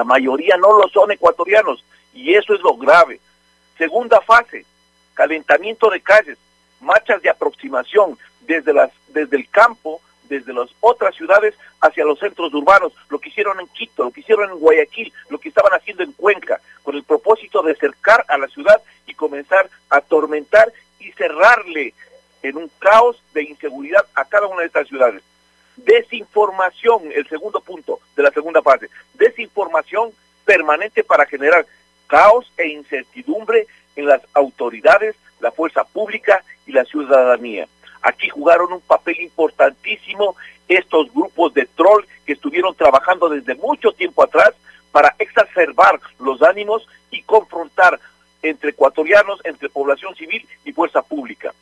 ecuatorianos, y eso es lo grave. Segunda fase, calentamiento de calles, marchas de aproximación desde el campo, desde las otras ciudades hacia los centros urbanos, lo que hicieron en Quito, lo que hicieron en Guayaquil, lo que estaban haciendo en Cuenca, con el propósito de cercar a la ciudad y comenzar a atormentar y cerrarle en un caos de inseguridad a cada una de estas ciudades. Desinformación, el segundo punto de la segunda fase, desinformación permanente para generar caos e incertidumbre en las autoridades, la fuerza pública y la ciudadanía. Aquí jugaron un papel importantísimo estos grupos de troll que estuvieron trabajando desde mucho tiempo atrás para exacerbar los ánimos y confrontar entre ecuatorianos, entre población civil y fuerza pública.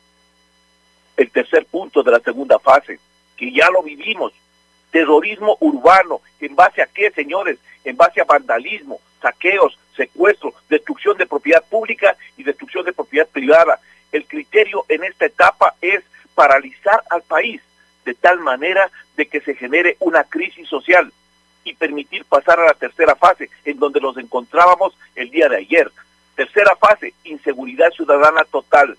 El tercer punto de la segunda fase, que ya lo vivimos, terrorismo urbano. ¿En base a qué, señores? En base a vandalismo, saqueos, secuestro, destrucción de propiedad pública y destrucción de propiedad privada. El criterio en esta etapa es paralizar al país de tal manera de que se genere una crisis social y permitir pasar a la tercera fase, en donde nos encontrábamos el día de ayer. Tercera fase, inseguridad ciudadana total.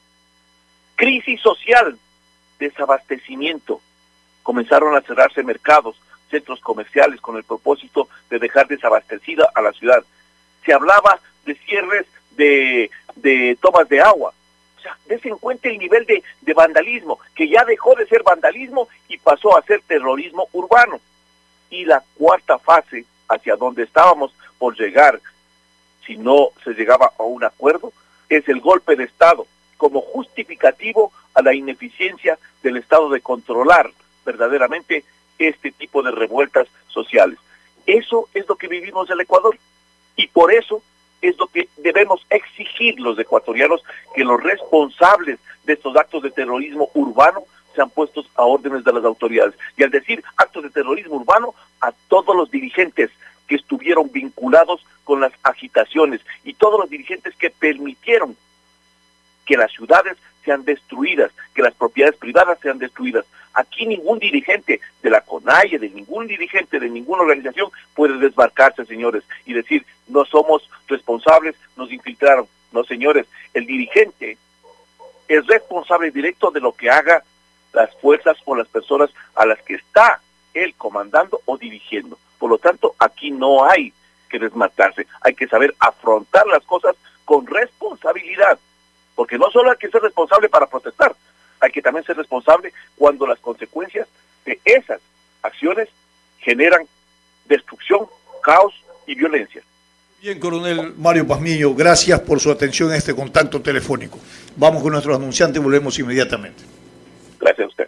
Crisis social, desabastecimiento. Comenzaron a cerrarse mercados, centros comerciales con el propósito de dejar desabastecida a la ciudad. Se hablaba de cierres de tomas de agua. O sea, des en cuenta el nivel de vandalismo, que ya dejó de ser vandalismo y pasó a ser terrorismo urbano. Y la cuarta fase, hacia donde estábamos por llegar, si no se llegaba a un acuerdo, es el golpe de Estado, como justificativo a la ineficiencia del Estado de controlar verdaderamente este tipo de revueltas sociales. Eso es lo que vivimos en el Ecuador, y por eso es lo que debemos exigir los ecuatorianos, que los responsables de estos actos de terrorismo urbano sean puestos a órdenes de las autoridades. Y al decir actos de terrorismo urbano, a todos los dirigentes que estuvieron vinculados con las agitaciones y todos los dirigentes que permitieron que las ciudades sean destruidas, que las propiedades privadas sean destruidas. Aquí ningún dirigente de la CONAIE, de ningún dirigente de ninguna organización puede desmarcarse, señores, y decir, no somos responsables, nos infiltraron. No, señores, el dirigente es responsable directo de lo que haga las fuerzas o las personas a las que está él comandando o dirigiendo. Por lo tanto, aquí no hay que desmarcarse, hay que saber afrontar las cosas con responsabilidad, porque no solo hay que ser responsable para protestar, hay que también ser responsable cuando las consecuencias de esas acciones generan destrucción, caos y violencia. Bien, coronel Mario Pazmiño, gracias por su atención a este contacto telefónico. Vamos con nuestros anunciantes y volvemos inmediatamente. Gracias a usted.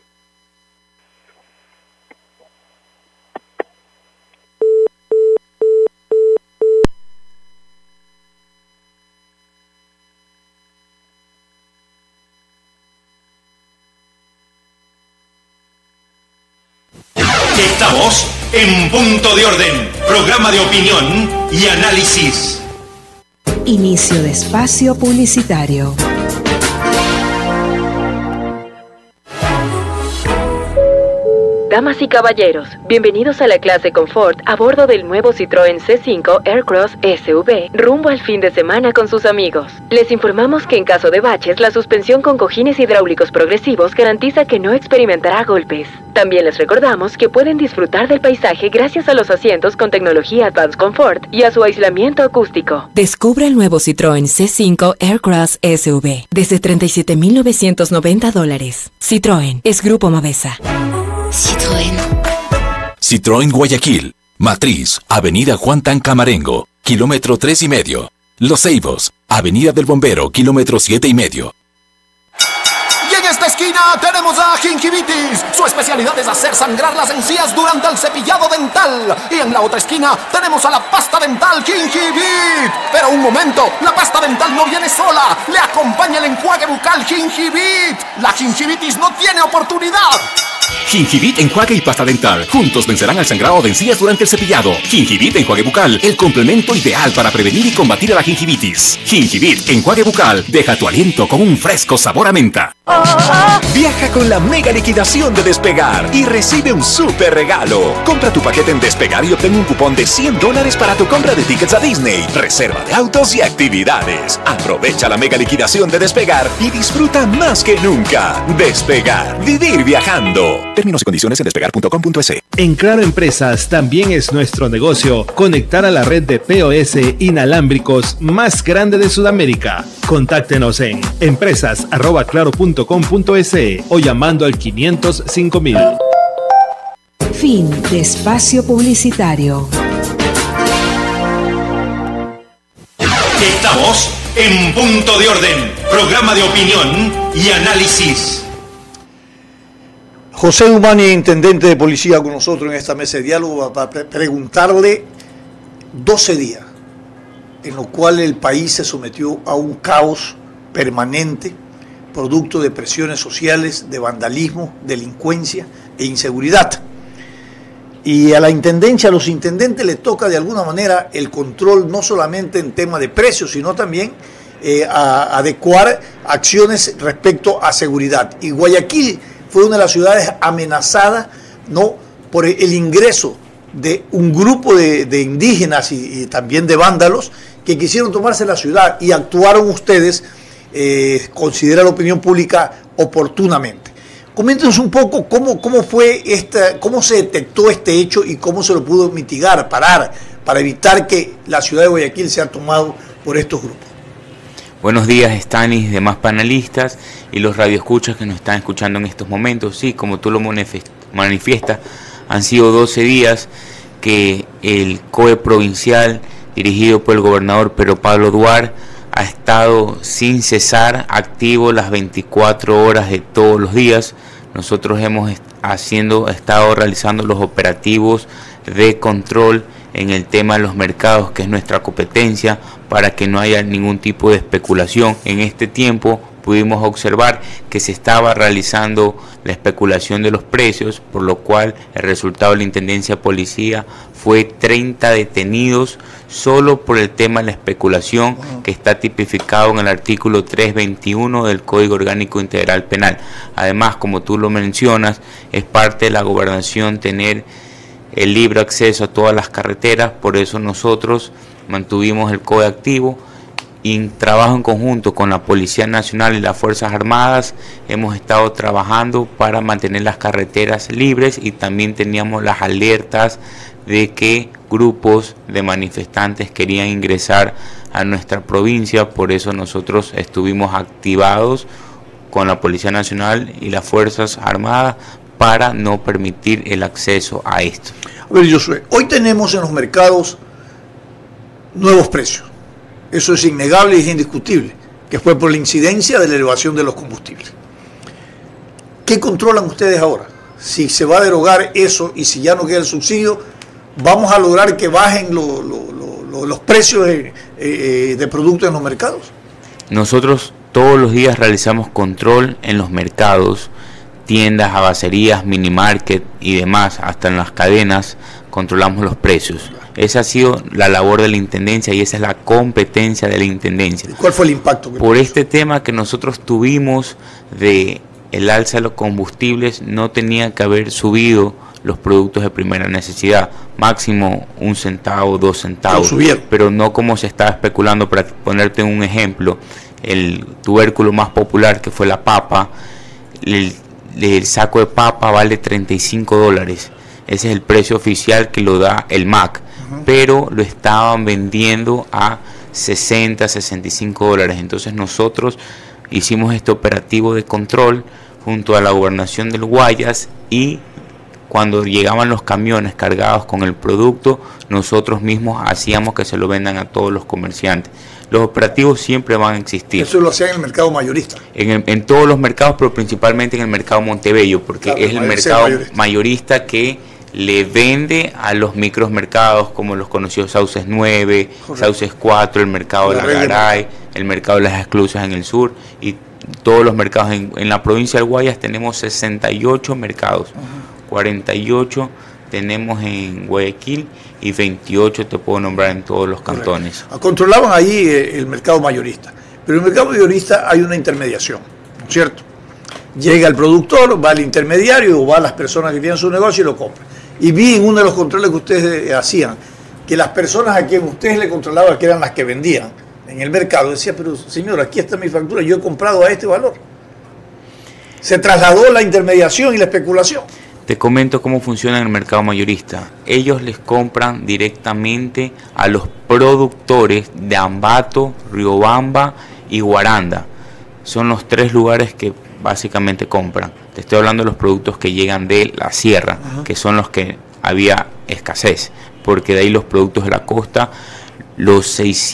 Estamos en Punto de Orden, programa de opinión y análisis. Inicio de espacio publicitario. Damas y caballeros, bienvenidos a la clase Confort a bordo del nuevo Citroën C5 Aircross SV, rumbo al fin de semana con sus amigos. Les informamos que en caso de baches, la suspensión con cojines hidráulicos progresivos garantiza que no experimentará golpes. También les recordamos que pueden disfrutar del paisaje gracias a los asientos con tecnología Advanced Comfort y a su aislamiento acústico. Descubre el nuevo Citroën C5 Aircross SV desde $37,990. Citroën es Grupo Mavesa. Citroën. Citroën Guayaquil. Matriz, Avenida Juan Tan Camarengo, kilómetro 3,5. Los Ceibos, Avenida del Bombero, kilómetro 7,5. Y en esta esquina tenemos a Gingivitis. Su especialidad es hacer sangrar las encías durante el cepillado dental. Y en la otra esquina tenemos a la pasta dental Gingivit. Pero un momento, la pasta dental no viene sola. Le acompaña el enjuague bucal Gingivit. La gingivitis no tiene oportunidad. Gingivit, enjuague y pasta dental. Juntos vencerán al sangrado de encías durante el cepillado. Gingivit, enjuague bucal, el complemento ideal para prevenir y combatir a la gingivitis. Gingivit, enjuague bucal, deja tu aliento con un fresco sabor a menta. Viaja con la mega liquidación de Despegar y recibe un súper regalo. Compra tu paquete en Despegar y obtén un cupón de $100 para tu compra de tickets a Disney, reserva de autos y actividades. Aprovecha la mega liquidación de Despegar y disfruta más que nunca. Despegar, vivir viajando. Términos y condiciones en despegar.com.es. En Claro Empresas también es nuestro negocio conectar a la red de POS inalámbricos más grande de Sudamérica. Contáctenos en empresas@claro.com.es o llamando al 505.000. Fin de espacio publicitario. Estamos en Punto de Orden, programa de opinión y análisis. José Dumani, intendente de policía, con nosotros en esta mesa de diálogo para preguntarle 12 días en los cuales el país se sometió a un caos permanente, producto de presiones sociales, de vandalismo, delincuencia e inseguridad. Y a la intendencia, a los intendentes les toca de alguna manera el control, no solamente en tema de precios, sino también a adecuar acciones respecto a seguridad. Y Guayaquil fue una de las ciudades amenazadas, ¿no?, por el ingreso de un grupo de indígenas y también de vándalos que quisieron tomarse la ciudad y actuaron ustedes, considera la opinión pública, oportunamente. Coméntenos un poco cómo fue cómo se detectó este hecho y cómo se lo pudo mitigar, parar, para evitar que la ciudad de Guayaquil sea tomada por estos grupos. Buenos días, Stanis, demás panelistas y los radioescuchas que nos están escuchando en estos momentos. Sí, como tú lo manifiestas, han sido 12 días que el COE provincial, dirigido por el gobernador Pedro Pablo Duarte, ha estado sin cesar activo las 24 horas de todos los días. Nosotros hemos estado realizando los operativos de control en el tema de los mercados, que es nuestra competencia, para que no haya ningún tipo de especulación. En este tiempo pudimos observar que se estaba realizando la especulación de los precios, por lo cual el resultado de la Intendencia de Policía fue 30 detenidos solo por el tema de la especulación, que está tipificado en el artículo 321 del Código Orgánico Integral Penal. Además, como tú lo mencionas, es parte de la gobernación tener el libre acceso a todas las carreteras, por eso nosotros mantuvimos el COE activo y en trabajo en conjunto con la Policía Nacional y las Fuerzas Armadas hemos estado trabajando para mantener las carreteras libres, y también teníamos las alertas de que grupos de manifestantes querían ingresar a nuestra provincia. Por eso nosotros estuvimos activados con la Policía Nacional y las Fuerzas Armadas para no permitir el acceso a esto. A ver, Josué, hoy tenemos en los mercados nuevos precios. Eso es innegable y es indiscutible, que fue por la incidencia de la elevación de los combustibles. ¿Qué controlan ustedes ahora? Si se va a derogar eso y si ya no queda el subsidio, ¿vamos a lograr que bajen los precios de productos en los mercados? Nosotros todos los días realizamos control en los mercados, tiendas, abacerías, minimarket y demás, hasta en las cadenas, controlamos los precios. Esa ha sido la labor de la Intendencia y esa es la competencia de la Intendencia. ¿Cuál fue el impacto? Por este tema que nosotros tuvimos de el alza de los combustibles, no tenía que haber subido los productos de primera necesidad, máximo 1 centavo, 2 centavos, pero no como se estaba especulando. Para ponerte un ejemplo, el tubérculo más popular, que fue la papa, el saco de papa vale $35, ese es el precio oficial que lo da el MAC, pero lo estaban vendiendo a $60, $65. Entonces nosotros hicimos este operativo de control junto a la gobernación del Guayas, y cuando llegaban los camiones cargados con el producto, nosotros mismos hacíamos que se lo vendan a todos los comerciantes. Los operativos siempre van a existir. Eso lo hacían en el mercado mayorista. En todos los mercados, pero principalmente en el mercado Montebello, porque claro, es el mercado mayorista que le vende a los micromercados como los conocidos Sauces 9, correcto, Sauces 4, el mercado de la Garay, el mercado de las Exclusas en el sur, y todos los mercados. En la provincia del Guayas tenemos 68 mercados, 48 tenemos en Guayaquil y 28 te puedo nombrar en todos los cantones. Correcto. Controlaban ahí el mercado mayorista, pero en el mercado mayorista hay una intermediación, ¿no es cierto? Llega el productor, va al intermediario o va a las personas que tienen su negocio y lo compran. Y vi en uno de los controles que ustedes hacían que las personas a quien ustedes le controlaban, que eran las que vendían en el mercado, decía, pero señor, aquí está mi factura, yo he comprado a este valor. Se trasladó la intermediación y la especulación. Te comento cómo funciona en el mercado mayorista. Ellos les compran directamente a los productores de Ambato, Riobamba y Guaranda. Son los 3 lugares que básicamente compran. Te estoy hablando de los productos que llegan de la sierra, que son los que había escasez, porque de ahí los productos de la costa, los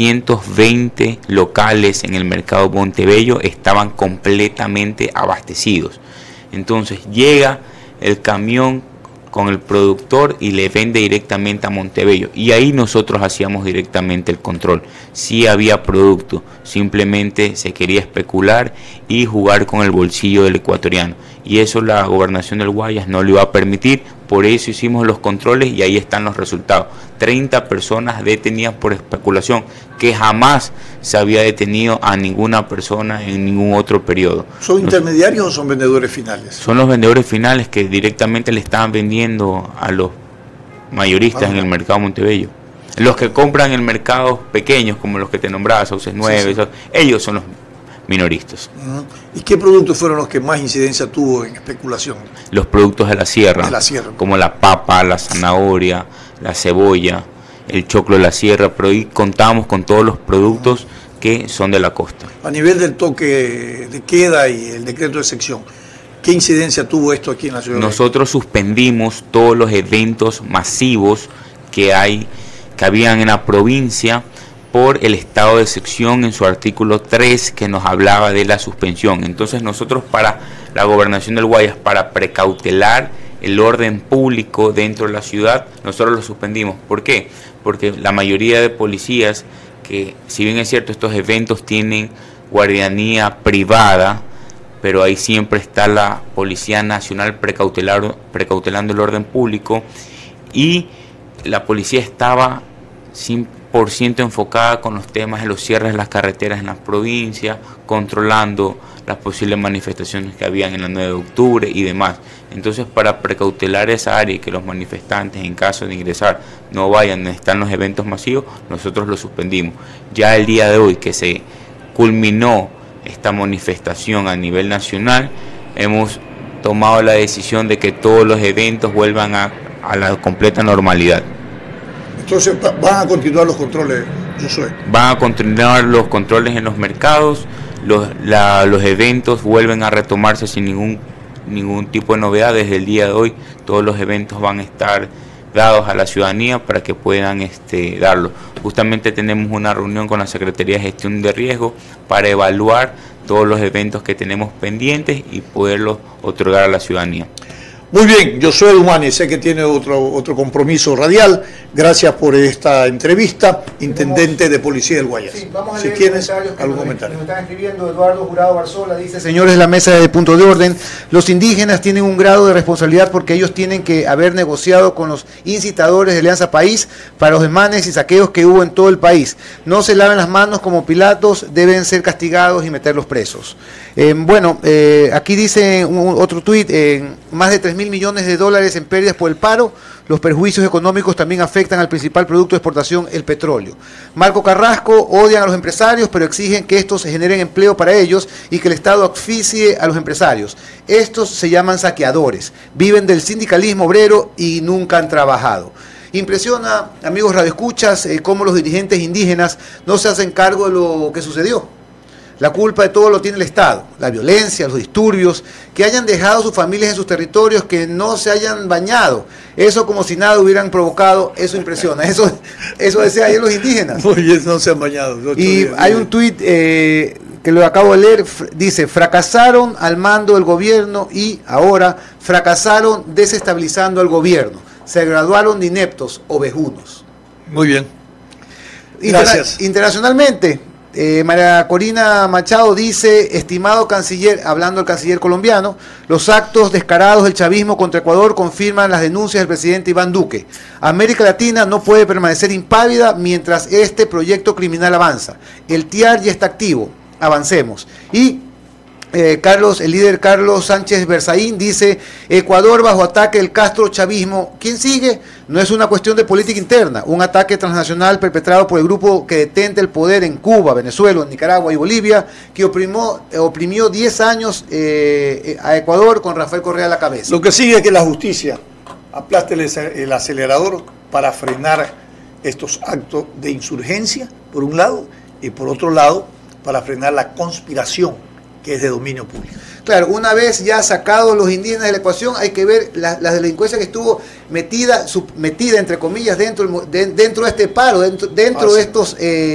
620 locales en el mercado Montebello estaban completamente abastecidos. Entonces llega el camión con el productor y le vende directamente a Montebello, y ahí nosotros hacíamos directamente el control. Sí había producto, simplemente se quería especular y jugar con el bolsillo del ecuatoriano, y eso la gobernación del Guayas no lo iba a permitir. Por eso hicimos los controles y ahí están los resultados. 30 personas detenidas por especulación, que jamás se había detenido a ninguna persona en ningún otro periodo. ¿Son intermediarios o son vendedores finales? Son los vendedores finales que directamente le estaban vendiendo a los mayoristas en el mercado Montebello. Los que compran en mercados pequeños, como los que te nombraba, Sauces 9, sí. Ellos son los minoristas. ¿Y qué productos fueron los que más incidencia tuvo en especulación? Los productos de la sierra, como la papa, la zanahoria, la cebolla, el choclo de la sierra, pero ahí contamos con todos los productos que son de la costa. A nivel del toque de queda y el decreto de sección, ¿qué incidencia tuvo esto aquí en la ciudad? Nosotros suspendimos todos los eventos masivos que habían en la provincia por el estado de excepción en su artículo 3 que nos hablaba de la suspensión. Entonces nosotros, para la gobernación del Guayas, para precautelar el orden público dentro de la ciudad, nosotros lo suspendimos. ¿Por qué? Porque la mayoría de policías, que si bien es cierto estos eventos tienen guardianía privada, pero ahí siempre está la Policía Nacional precautelando el orden público, y la policía estaba 100% enfocada con los temas de los cierres de las carreteras en las provincias, controlando las posibles manifestaciones que habían en el 9 de octubre y demás. Entonces, para precautelar esa área y que los manifestantes, en caso de ingresar, no vayan donde están los eventos masivos, nosotros lo suspendimos. Ya el día de hoy, que se culminó esta manifestación a nivel nacional, hemos tomado la decisión de que todos los eventos vuelvan a la completa normalidad. Entonces, ¿van a continuar los controles, Josué? Van a continuar los controles en los mercados, los eventos vuelven a retomarse sin ningún tipo de novedad. Desde el día de hoy todos los eventos van a estar dados a la ciudadanía para que puedan darlo. Justamente tenemos una reunión con la Secretaría de Gestión de Riesgo para evaluar todos los eventos que tenemos pendientes y poderlos otorgar a la ciudadanía. Muy bien, Josué Dumani, sé que tiene otro compromiso radial. Gracias por esta entrevista, intendente de Policía del Guayas. Sí, vamos a si leer tienes algún comentario. Nos están escribiendo. Eduardo Jurado Barzola dice: señores de la mesa de punto de orden, los indígenas tienen un grado de responsabilidad porque ellos tienen que haber negociado con los incitadores de Alianza País para los desmanes y saqueos que hubo en todo el país. No se laven las manos como Pilatos, deben ser castigados y meterlos presos. Aquí dice otro tuit, más de 3.000 millones de dólares en pérdidas por el paro. Los perjuicios económicos también afectan al principal producto de exportación, el petróleo. Marco Carrasco: odian a los empresarios, pero exigen que estos generen empleo para ellos y que el Estado asfixie a los empresarios. Estos se llaman saqueadores, viven del sindicalismo obrero y nunca han trabajado. Impresiona, amigos radioescuchas, cómo los dirigentes indígenas no se hacen cargo de lo que sucedió. La culpa de todo lo tiene el Estado, la violencia, los disturbios, que hayan dejado sus familias en sus territorios, que no se hayan bañado. Eso como si nada hubieran provocado, eso impresiona. Eso decían ayer los indígenas. Oye, no se han bañado. Y hay un tuit que lo acabo de leer, dice: fracasaron al mando del gobierno y ahora fracasaron desestabilizando al gobierno. Se graduaron de ineptos, ovejunos. Muy bien. Gracias. Internacionalmente, María Corina Machado dice: estimado canciller, hablando del canciller colombiano, los actos descarados del chavismo contra Ecuador confirman las denuncias del presidente Iván Duque. América Latina no puede permanecer impávida mientras este proyecto criminal avanza. El TIAR ya está activo, avancemos. Y el líder Carlos Sánchez Berzaín dice: Ecuador bajo ataque del Castro chavismo. ¿Quién sigue? No es una cuestión de política interna, un ataque transnacional perpetrado por el grupo que detenta el poder en Cuba, Venezuela, Nicaragua y Bolivia, que oprimió 10 años a Ecuador con Rafael Correa a la cabeza. Lo que sigue es que la justicia aplaste el acelerador para frenar estos actos de insurgencia, por un lado, y por otro lado, para frenar la conspiración que es de dominio público. Claro, una vez ya sacados los indígenas de la ecuación, hay que ver la delincuencia que estuvo metida entre comillas dentro de este paro, dentro de estos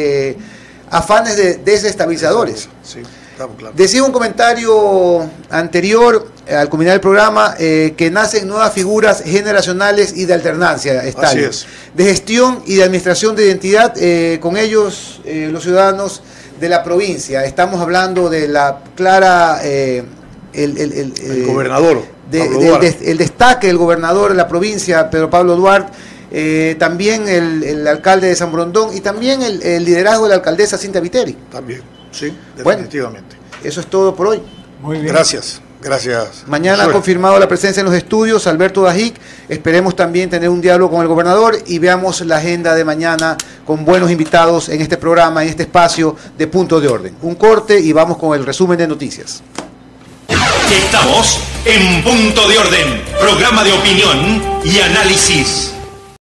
afanes de desestabilizadores. Sí, estamos claros. Decía un comentario anterior al culminar el programa que nacen nuevas figuras generacionales y de alternancia, Así es. de gestión y de administración de identidad, con ellos los ciudadanos de la provincia. Estamos hablando de la clara el gobernador, el destaque del gobernador de la provincia, Pedro Pablo Duarte, también el alcalde de San Borondón y también el liderazgo de la alcaldesa Cintia Viteri. También, sí, definitivamente. Bueno, eso es todo por hoy. Muy bien. Gracias. Mañana ha confirmado la presencia en los estudios Alberto Dajic. Esperemos también tener un diálogo con el gobernador y veamos la agenda de mañana con buenos invitados en este programa, en este espacio de Punto de Orden. Un corte y vamos con el resumen de noticias. Estamos en Punto de Orden, programa de opinión y análisis.